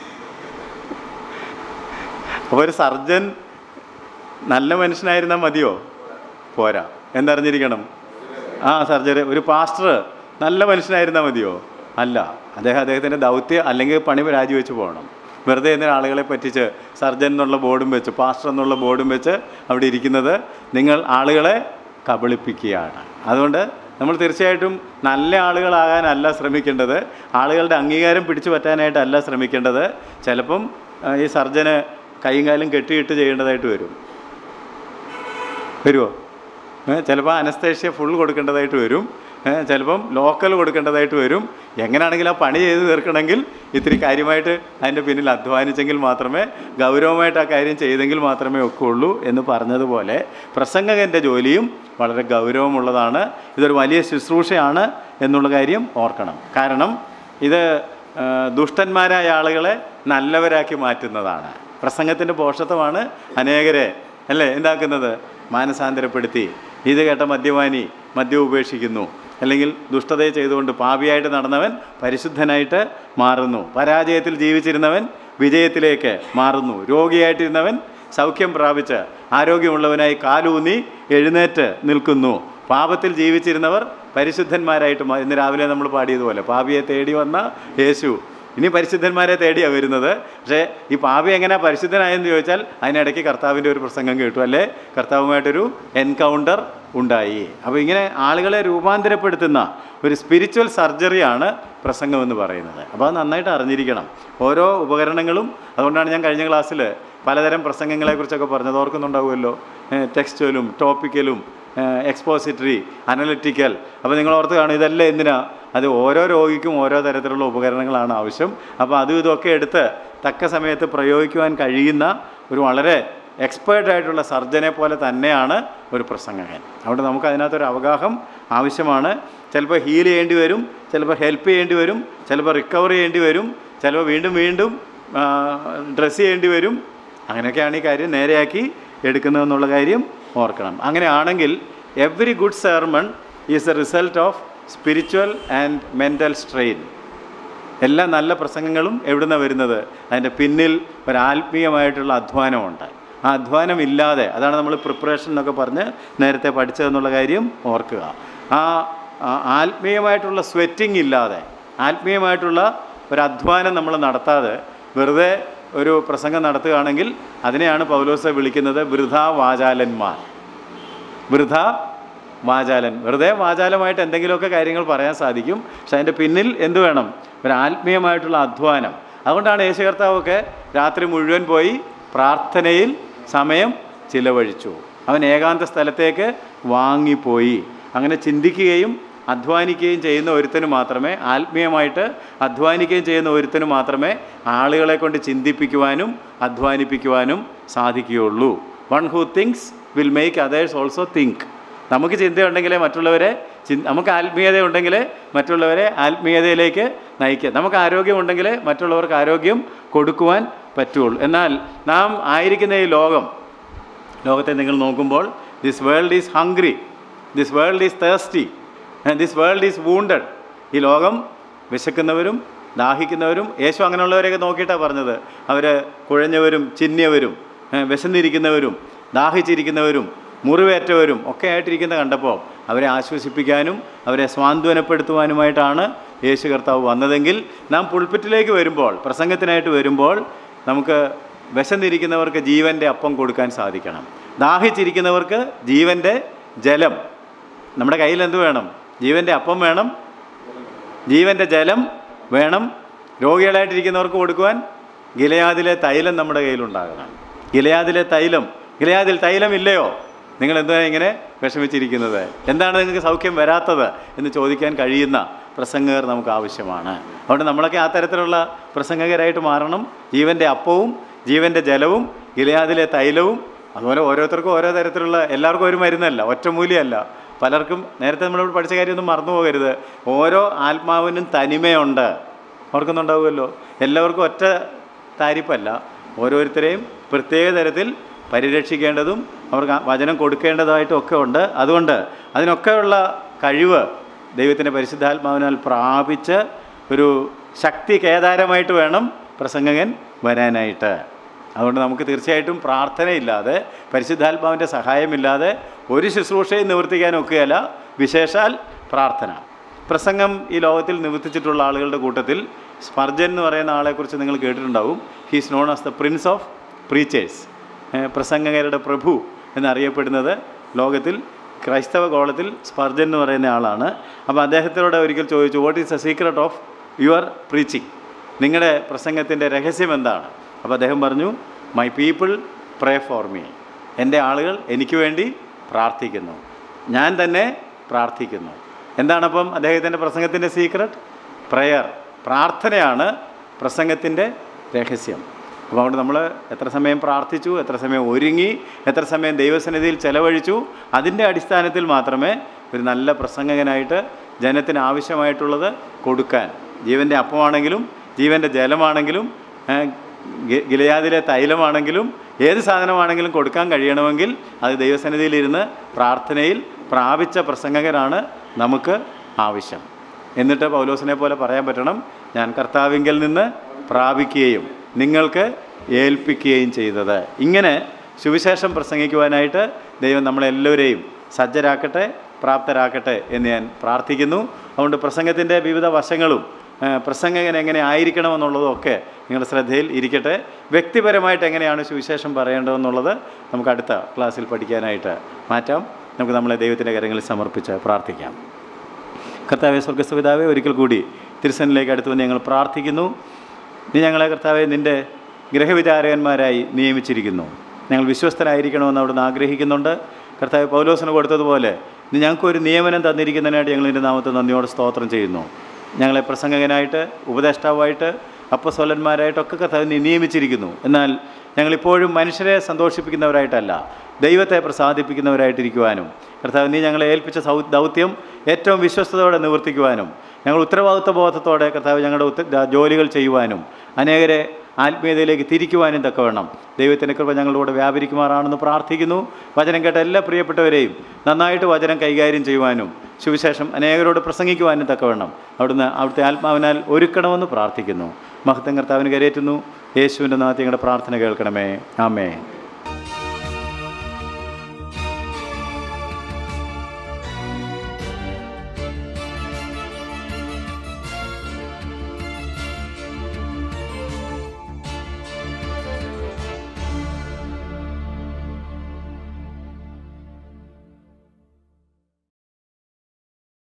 അപ്പോൾ ഒരു സർജൻ നല്ല മനുഷ്യനായിരുന്നാൽ മതിയോ? പോരാ. എന്തറിഞ്ഞിരിക്കണം? ആ സർജറി. ഒരു പാസ്റ്റർ നല്ല മനുഷ്യനായിരുന്നാൽ മതിയോ? അല്ല. അദ്ദേഹം അദ്ദേഹത്തിൻ്റെ ദൗത്യം അല്ലെങ്കിൽ പണി രാജിവെച്ച് പോകണം. വെറുതെ എന്നാൽ ആളുകളെ പറ്റിച്ച് സർജൻ എന്നുള്ള ബോർഡും വെച്ച് പാസ്റ്റർ എന്നുള്ള ബോർഡും വെച്ച് അവിടെ ഇരിക്കുന്നത് നിങ്ങൾ ആളുകളെ കബളിപ്പിക്കുകയാണ്. അതുകൊണ്ട് നമ്മൾ തീർച്ചയായിട്ടും നല്ല ആളുകളാകാനല്ല ശ്രമിക്കേണ്ടത്, ആളുകളുടെ അംഗീകാരം പിടിച്ചു പറ്റാനായിട്ടല്ല ശ്രമിക്കേണ്ടത്. ചിലപ്പം ഈ സർജന് കൈയും കാലും കെട്ടിയിട്ട് ചെയ്യേണ്ടതായിട്ട് വരും. വരുമോ? ചിലപ്പോൾ അനസ്തേഷ്യ ഫുൾ കൊടുക്കേണ്ടതായിട്ട് വരും, ചിലപ്പം ലോക്കൽ കൊടുക്കേണ്ടതായിട്ട് വരും. എങ്ങനെയാണെങ്കിലും ആ പണി ചെയ്ത് തീർക്കണമെങ്കിൽ ഇത്തിരി കാര്യമായിട്ട് അതിൻ്റെ പിന്നിൽ അധ്വാനിച്ചെങ്കിൽ മാത്രമേ, ഗൗരവമായിട്ട് ആ കാര്യം ചെയ്തെങ്കിൽ മാത്രമേ ഒക്കെ ഉള്ളൂ എന്ന് പറഞ്ഞതുപോലെ പ്രസംഗകൻ്റെ ജോലിയും വളരെ ഗൗരവമുള്ളതാണ്. ഇതൊരു വലിയ ശുശ്രൂഷയാണ് എന്നുള്ള കാര്യം ഓർക്കണം. കാരണം ഇത് ദുഷ്ടന്മാരായ ആളുകളെ നല്ലവരാക്കി മാറ്റുന്നതാണ്. പ്രസംഗത്തിൻ്റെ പോഷത്വമാണ് അനേകരെ അല്ലേ എന്താക്കുന്നത്? മാനസാന്തരപ്പെടുത്തി. ഇത് കേട്ട മദ്യപാനി മദ്യം ഉപേക്ഷിക്കുന്നു, അല്ലെങ്കിൽ ദുഷ്ടതയെ ചെയ്തുകൊണ്ട് പാപിയായിട്ട് നടന്നവൻ പരിശുദ്ധനായിട്ട് മാറുന്നു, പരാജയത്തിൽ ജീവിച്ചിരുന്നവൻ വിജയത്തിലേക്ക് മാറുന്നു, രോഗിയായിട്ടിരുന്നവൻ സൗഖ്യം പ്രാപിച്ച് ആരോഗ്യമുള്ളവനായി കാലൂന്നി എഴുന്നേറ്റ് നിൽക്കുന്നു, പാപത്തിൽ ജീവിച്ചിരുന്നവർ പരിശുദ്ധന്മാരായിട്ട്. ഇന്ന് രാവിലെ നമ്മൾ പാടിയതുപോലെ പാപിയെ തേടി വന്ന യേശു ഇനി പരിശുദ്ധന്മാരെ തേടിയാണ് വരുന്നത്. പക്ഷേ ഈ പാപി എങ്ങനെ പരിശുദ്ധനായെന്ന് ചോദിച്ചാൽ അതിനിടയ്ക്ക് കർത്താവിൻ്റെ ഒരു പ്രസംഗം കേട്ടു, അല്ലേ കർത്താവുമായിട്ടൊരു എൻകൗണ്ടർ ഉണ്ടായി. അപ്പോൾ ഇങ്ങനെ ആളുകളെ രൂപാന്തരപ്പെടുത്തുന്ന ഒരു സ്പിരിച്വൽ സർജറിയാണ് പ്രസംഗം എന്ന് പറയുന്നത്. അപ്പോൾ അത് നന്നായിട്ട് അറിഞ്ഞിരിക്കണം. ഓരോ ഉപകരണങ്ങളും, അതുകൊണ്ടാണ് ഞാൻ കഴിഞ്ഞ ക്ലാസ്സിൽ പലതരം പ്രസംഗങ്ങളെക്കുറിച്ചൊക്കെ പറഞ്ഞത്, ഓർക്കുന്നുണ്ടാവുമല്ലോ. ടെക്സ്റ്റുവലും ടോപ്പിക്കലും എക്സ്പോസിറ്ററി അനലിറ്റിക്കൽ. അപ്പോൾ നിങ്ങൾ ഓർത്ത് കാണും ഇതെല്ലാം എന്തിനാ? അത് ഓരോ രോഗിക്കും ഓരോ തരത്തിലുള്ള ഉപകരണങ്ങളാണ് ആവശ്യം. അപ്പോൾ അതും ഇതൊക്കെ എടുത്ത് തക്ക സമയത്ത് പ്രയോഗിക്കുവാൻ കഴിയുന്ന ഒരു വളരെ എക്സ്പേർട്ടായിട്ടുള്ള സർജനെ പോലെ തന്നെയാണ് ഒരു പ്രസംഗകൻ. അതുകൊണ്ട് നമുക്ക് അതിനകത്തൊരു അവഗാഹം ആവശ്യമാണ്. ചിലപ്പോൾ ഹീൽ ചെയ്യേണ്ടി വരും, ചിലപ്പോൾ ഹെൽപ്പ് ചെയ്യേണ്ടി വരും, ചിലപ്പോൾ റിക്കവർ ചെയ്യേണ്ടി വരും, ചിലപ്പോൾ വീണ്ടും വീണ്ടും ഡ്രസ്സ് ചെയ്യേണ്ടി വരും. അങ്ങനെയൊക്കെയാണ് ഈ കാര്യം നേരെയാക്കി എടുക്കുന്നതെന്നുള്ള കാര്യം ഓർക്കണം. അങ്ങനെയാണെങ്കിൽ every good sermon is a result of spiritual and mental strain. എല്ലാ നല്ല പ്രസംഗങ്ങളും എവിടുന്നാണ് വരുന്നത്? അതിൻ്റെ പിന്നിൽ ഒരു ആത്മീയമായിട്ടുള്ള അധ്വാനമുണ്ട്. ആ അധ്വാനമില്ലാതെ, അതാണ് നമ്മൾ പ്രിപ്പറേഷൻ എന്നൊക്കെ പറഞ്ഞ് നേരത്തെ പഠിച്ചതെന്നുള്ള കാര്യം ഓർക്കുക. ആ ആത്മീയമായിട്ടുള്ള സ്വെറ്റിംഗ് ഇല്ലാതെ, ആത്മീയമായിട്ടുള്ള ഒരു അധ്വാനം നമ്മൾ നടത്താതെ വെറുതെ ഒരു പ്രസംഗം നടത്തുകയാണെങ്കിൽ അതിനെയാണ് പൗലോസ് വിളിക്കുന്നത് വൃഥാ വാചാലന്മാർ. വൃഥാ വാചാലൻ, വെറുതെ വാചാലമായിട്ട് എന്തെങ്കിലുമൊക്കെ കാര്യങ്ങൾ പറയാൻ സാധിക്കും, പക്ഷെ അതിൻ്റെ പിന്നിൽ എന്ത് വേണം? ഒരു ആത്മീയമായിട്ടുള്ള അധ്വാനം. അതുകൊണ്ടാണ് യേശു കർത്താവൊക്കെ രാത്രി മുഴുവൻ പോയി പ്രാർത്ഥനയിൽ സമയം ചിലവഴിച്ചു. അവൻ ഏകാന്ത സ്ഥലത്തേക്ക് വാങ്ങിപ്പോയി. അങ്ങനെ ചിന്തിക്കുകയും അധ്വാനിക്കുകയും ചെയ്യുന്ന ഒരുത്തന് മാത്രമേ, ആത്മീയമായിട്ട് അധ്വാനിക്കുകയും ചെയ്യുന്ന ഒരുത്തന് മാത്രമേ ആളുകളെ കൊണ്ട് ചിന്തിപ്പിക്കുവാനും അധ്വാനിപ്പിക്കുവാനും സാധിക്കുകയുള്ളൂ. One who thinks will make others also think. നമുക്ക് ചിന്തയുണ്ടെങ്കിലേ മറ്റുള്ളവരെ ചി നമുക്ക് ആത്മീയത ഉണ്ടെങ്കിലേ മറ്റുള്ളവരെ ആത്മീയതയിലേക്ക് നയിക്കുക. നമുക്ക് ആരോഗ്യമുണ്ടെങ്കിൽ മറ്റുള്ളവർക്ക് ആരോഗ്യം കൊടുക്കുവാൻ പറ്റുള്ളൂ. എന്നാൽ നാം ആയിരിക്കുന്ന ഈ ലോകം, ലോകത്തെ നിങ്ങൾ നോക്കുമ്പോൾ this world is hungry, this world is thirsty, this world is wounded. ഈ ലോകം വിശക്കുന്നവരും ദാഹിക്കുന്നവരും, യേശു അങ്ങനെയുള്ളവരെയൊക്കെ നോക്കിയിട്ടാണ് പറഞ്ഞത്. അവർ കുഴഞ്ഞവരും ചിന്നിയവരും വിശന്നിരിക്കുന്നവരും ദാഹിച്ചിരിക്കുന്നവരും മുറിവേറ്റവരും ഒക്കെ ആയിട്ടിരിക്കുന്ന കണ്ടപ്പോൾ അവരെ ആശ്വസിപ്പിക്കാനും അവരെ സ്വാന്തനപ്പെടുത്തുവാനുമായിട്ടാണ് യേശു കർത്താവ് വന്നതെങ്കിൽ, നാം പുൾപിറ്റിലേക്ക് വരുമ്പോൾ, പ്രസംഗത്തിനായിട്ട് വരുമ്പോൾ, നമുക്ക് വിശന്നിരിക്കുന്നവർക്ക് ജീവൻ്റെ അപ്പം കൊടുക്കാൻ സാധിക്കണം. ദാഹിച്ചിരിക്കുന്നവർക്ക് ജീവൻ്റെ ജലം. നമ്മുടെ കയ്യിൽ എന്ത് വേണം? ജീവൻ്റെ അപ്പം വേണം, ജീവൻ്റെ ജലം വേണം. രോഗികളായിട്ടിരിക്കുന്നവർക്ക് കൊടുക്കുവാൻ ഗിലെയാദിലെ തൈലം നമ്മുടെ കയ്യിലുണ്ടാകണം. ഗിലെയാദിലെ തൈലം, ഗിലെയാദിൽ തൈലമില്ലയോ? നിങ്ങൾ എന്താണ് ഇങ്ങനെ വിഷമിച്ചിരിക്കുന്നത്? എന്താണ് നിങ്ങൾക്ക് സൗഖ്യം വരാത്തത് എന്ന് ചോദിക്കാൻ കഴിയുന്ന പ്രസംഗകർ നമുക്ക് ആവശ്യമാണ്. അതുകൊണ്ട് നമ്മളൊക്കെ ആ തരത്തിലുള്ള പ്രസംഗകരായിട്ട് മാറണം. ജീവൻ്റെ അപ്പവും ജീവൻ്റെ ജലവും ഗിലെയാദിലെ തൈലവും. അതുപോലെ ഓരോരുത്തർക്കും ഓരോ തരത്തിലുള്ള, എല്ലാവർക്കും ഒരു മരുന്നല്ല, ഒറ്റമൂലിയല്ല. പലർക്കും, നേരത്തെ നമ്മളിവിടെ പഠിച്ച കാര്യമൊന്നും മറന്നു പോകരുത്, ഓരോ ആത്മാവിനും തനിമയുണ്ട്. ഓർക്കുന്നുണ്ടാവുമല്ലോ. എല്ലാവർക്കും ഒറ്റ താരിപ്പല്ല, ഓരോരുത്തരെയും പ്രത്യേക തരത്തിൽ പരിരക്ഷിക്കേണ്ടതും അവർക്ക് വചനം കൊടുക്കേണ്ടതായിട്ടും ഒക്കെ ഉണ്ട്. അതുകൊണ്ട് അതിനൊക്കെയുള്ള കഴിവ് ദൈവത്തിൻ്റെ പരിശുദ്ധാത്മാവിനാൽ പ്രാപിച്ച് ഒരു ശക്തി കേദാരമായിട്ട് വേണം പ്രസംഗകൻ വരാനായിട്ട്. അതുകൊണ്ട് നമുക്ക് തീർച്ചയായിട്ടും പ്രാർത്ഥനയില്ലാതെ, പരിശുദ്ധാത്മാവിൻ്റെ സഹായമില്ലാതെ ഒരു ശുശ്രൂഷയും നിവർത്തിക്കാൻ ഒക്കുകയല്ല, വിശേഷാൽ പ്രാർത്ഥന. പ്രസംഗം ഈ ലോകത്തിൽ നിവർത്തിച്ചിട്ടുള്ള ആളുകളുടെ കൂട്ടത്തിൽ സ്പർജൻ എന്ന് പറയുന്ന ആളെക്കുറിച്ച് നിങ്ങൾ കേട്ടിട്ടുണ്ടാവും. He's known as the prince of preachers, പ്രസംഗകരുടെ പ്രഭു എന്നറിയപ്പെടുന്നത് ലോകത്തിൽ ക്രൈസ്തവ ഗോളത്തിൽ സ്പർജൻ എന്ന് പറയുന്ന ആളാണ്. അപ്പോൾ അദ്ദേഹത്തിനോട് ഒരിക്കൽ ചോദിച്ചു, what is the secret of your preaching? നിങ്ങളുടെ പ്രസംഗത്തിൻ്റെ രഹസ്യം എന്താണ്? അപ്പോൾ അദ്ദേഹം പറഞ്ഞു, my people pray for me. എൻ്റെ ആളുകൾ എനിക്ക് വേണ്ടി പ്രാർത്ഥിക്കുന്നു, ഞാൻ തന്നെ പ്രാർത്ഥിക്കുന്നു. എന്താണപ്പം അദ്ദേഹത്തിൻ്റെ പ്രസംഗത്തിൻ്റെ സീക്രട്ട്? പ്രയർ, പ്രാർത്ഥനയാണ് പ്രസംഗത്തിൻ്റെ രഹസ്യം. അപ്പോൾ അതുകൊണ്ട് നമ്മൾ എത്ര സമയം പ്രാർത്ഥിച്ചു, എത്ര സമയം ഒരുങ്ങി, എത്ര സമയം ദൈവസന്നിധിയിൽ ചെലവഴിച്ചു, അതിൻ്റെ അടിസ്ഥാനത്തിൽ മാത്രമേ ഒരു നല്ല പ്രസംഗകനായിട്ട് ജനത്തിന് ആവശ്യമായിട്ടുള്ളത് കൊടുക്കാൻ, ജീവൻ്റെ അപ്പമാണെങ്കിലും ജീവൻ്റെ ജലമാണെങ്കിലും ഗിലെയാദിലെ തൈലമാണെങ്കിലും ഏത് സാധനമാണെങ്കിലും കൊടുക്കാൻ കഴിയണമെങ്കിൽ അത് ദൈവസന്നിധിയിലിരുന്ന് പ്രാർത്ഥനയിൽ പ്രാപിച്ച പ്രസംഗകനാണ് നമുക്ക് ആവശ്യം. എന്നിട്ട് പൗലോസിനെ പോലെ പറയാൻ പറ്റണം, ഞാൻ കർത്താവിങ്കൽ നിന്ന് പ്രാപിക്കുകയും നിങ്ങൾക്ക് ഏൽപ്പിക്കുകയും ചെയ്തത്. ഇങ്ങനെ സുവിശേഷം പ്രസംഗിക്കുവാനായിട്ട് ദൈവം നമ്മളെല്ലാവരെയും സജ്ജരാക്കട്ടെ, പ്രാപ്തരാക്കട്ടെ എന്ന് ഞാൻ പ്രാർത്ഥിക്കുന്നു. അതുകൊണ്ട് പ്രസംഗത്തിൻ്റെ വിവിധ വശങ്ങളും പ്രസംഗകൻ എങ്ങനെ ആയിരിക്കണമെന്നുള്ളതൊക്കെ നിങ്ങളുടെ ശ്രദ്ധയിൽ ഇരിക്കട്ടെ. വ്യക്തിപരമായിട്ട് എങ്ങനെയാണ് സുവിശേഷം പറയേണ്ടതെന്നുള്ളത് നമുക്ക് അടുത്ത ക്ലാസ്സിൽ പഠിക്കാനായിട്ട് മാറ്റാം. നമുക്ക് നമ്മളെ ദൈവത്തിൻ്റെ കരങ്ങളിൽ സമർപ്പിച്ച് പ്രാർത്ഥിക്കാം. കർത്താവേ, സ്വർഗ്ഗസ്ഥ പിതാവേ, ഒരിക്കൽ കൂടി തിരുസന്നിലേക്ക് അടുത്ത് വന്ന് ഞങ്ങൾ പ്രാർത്ഥിക്കുന്നു. നീ ഞങ്ങളെ കർത്താവെ നിൻ്റെ ഗ്രഹവിചാരകന്മാരായി നിയമിച്ചിരിക്കുന്നു. ഞങ്ങൾ വിശ്വസ്തരായിരിക്കണമെന്ന് അവിടുന്ന് ആഗ്രഹിക്കുന്നുണ്ട്. കർത്താവ് പൗലോസിന് കൊടുത്തതുപോലെ നീ ഞങ്ങൾക്കൊരു നിയമനം തന്നിരിക്കുന്നതിനായിട്ട് ഞങ്ങൾ നിൻ്റെ നാമത്തെ നന്ദിയോടെ സ്തോത്രം ചെയ്യുന്നു. ഞങ്ങളെ പ്രസംഗകനായിട്ട്, ഉപദേഷ്ടാവായിട്ട്, അപ്പസ്തോലന്മാരായിട്ടൊക്കെ കർത്താവ് നീ നിയമിച്ചിരിക്കുന്നു. എന്നാൽ ഞങ്ങളിപ്പോഴും മനുഷ്യരെ സന്തോഷിപ്പിക്കുന്നവരായിട്ടല്ല, ദൈവത്തെ പ്രസാദിപ്പിക്കുന്നവരായിട്ടിരിക്കുവാനും കർത്താവ് നീ ഞങ്ങളെ ഏൽപ്പിച്ച സൗ ദൗത്യം ഏറ്റവും വിശ്വസ്തയോടെ നിവർത്തിക്കുവാനും ഞങ്ങൾ ഉത്തരവാദിത്വ ബോധത്തോടെ കർത്താവ് ഞങ്ങളുടെ ഉത്ത ജോലികൾ ചെയ്യുവാനും അനേകരെ ആത്മീയതയിലേക്ക് തിരിക്കുവാനും തക്കവണ്ണം ദൈവത്തിൻ്റെ കൃപ ഞങ്ങളുടെ കൂടെ വ്യാപരിക്കുമാറാണെന്ന് പ്രാർത്ഥിക്കുന്നു. വചനം കേട്ട എല്ലാ പ്രിയപ്പെട്ടവരെയും നന്നായിട്ട് വചനം കൈകാര്യം ചെയ്യുവാനും സുവിശേഷം അനേകരോട് പ്രസംഗിക്കുവാനും തക്കവണ്ണം അവിടുന്ന് അവിടുത്തെ ആത്മാവിനാൽ ഒരുക്കണമെന്ന് പ്രാർത്ഥിക്കുന്നു. മഹത്വം കർത്താവിന് കരയേറ്റുന്നു. യേശുവിൻ്റെ നാമത്തിൽ ഞങ്ങളുടെ പ്രാർത്ഥന കേൾക്കണമേ. ആമേൻ.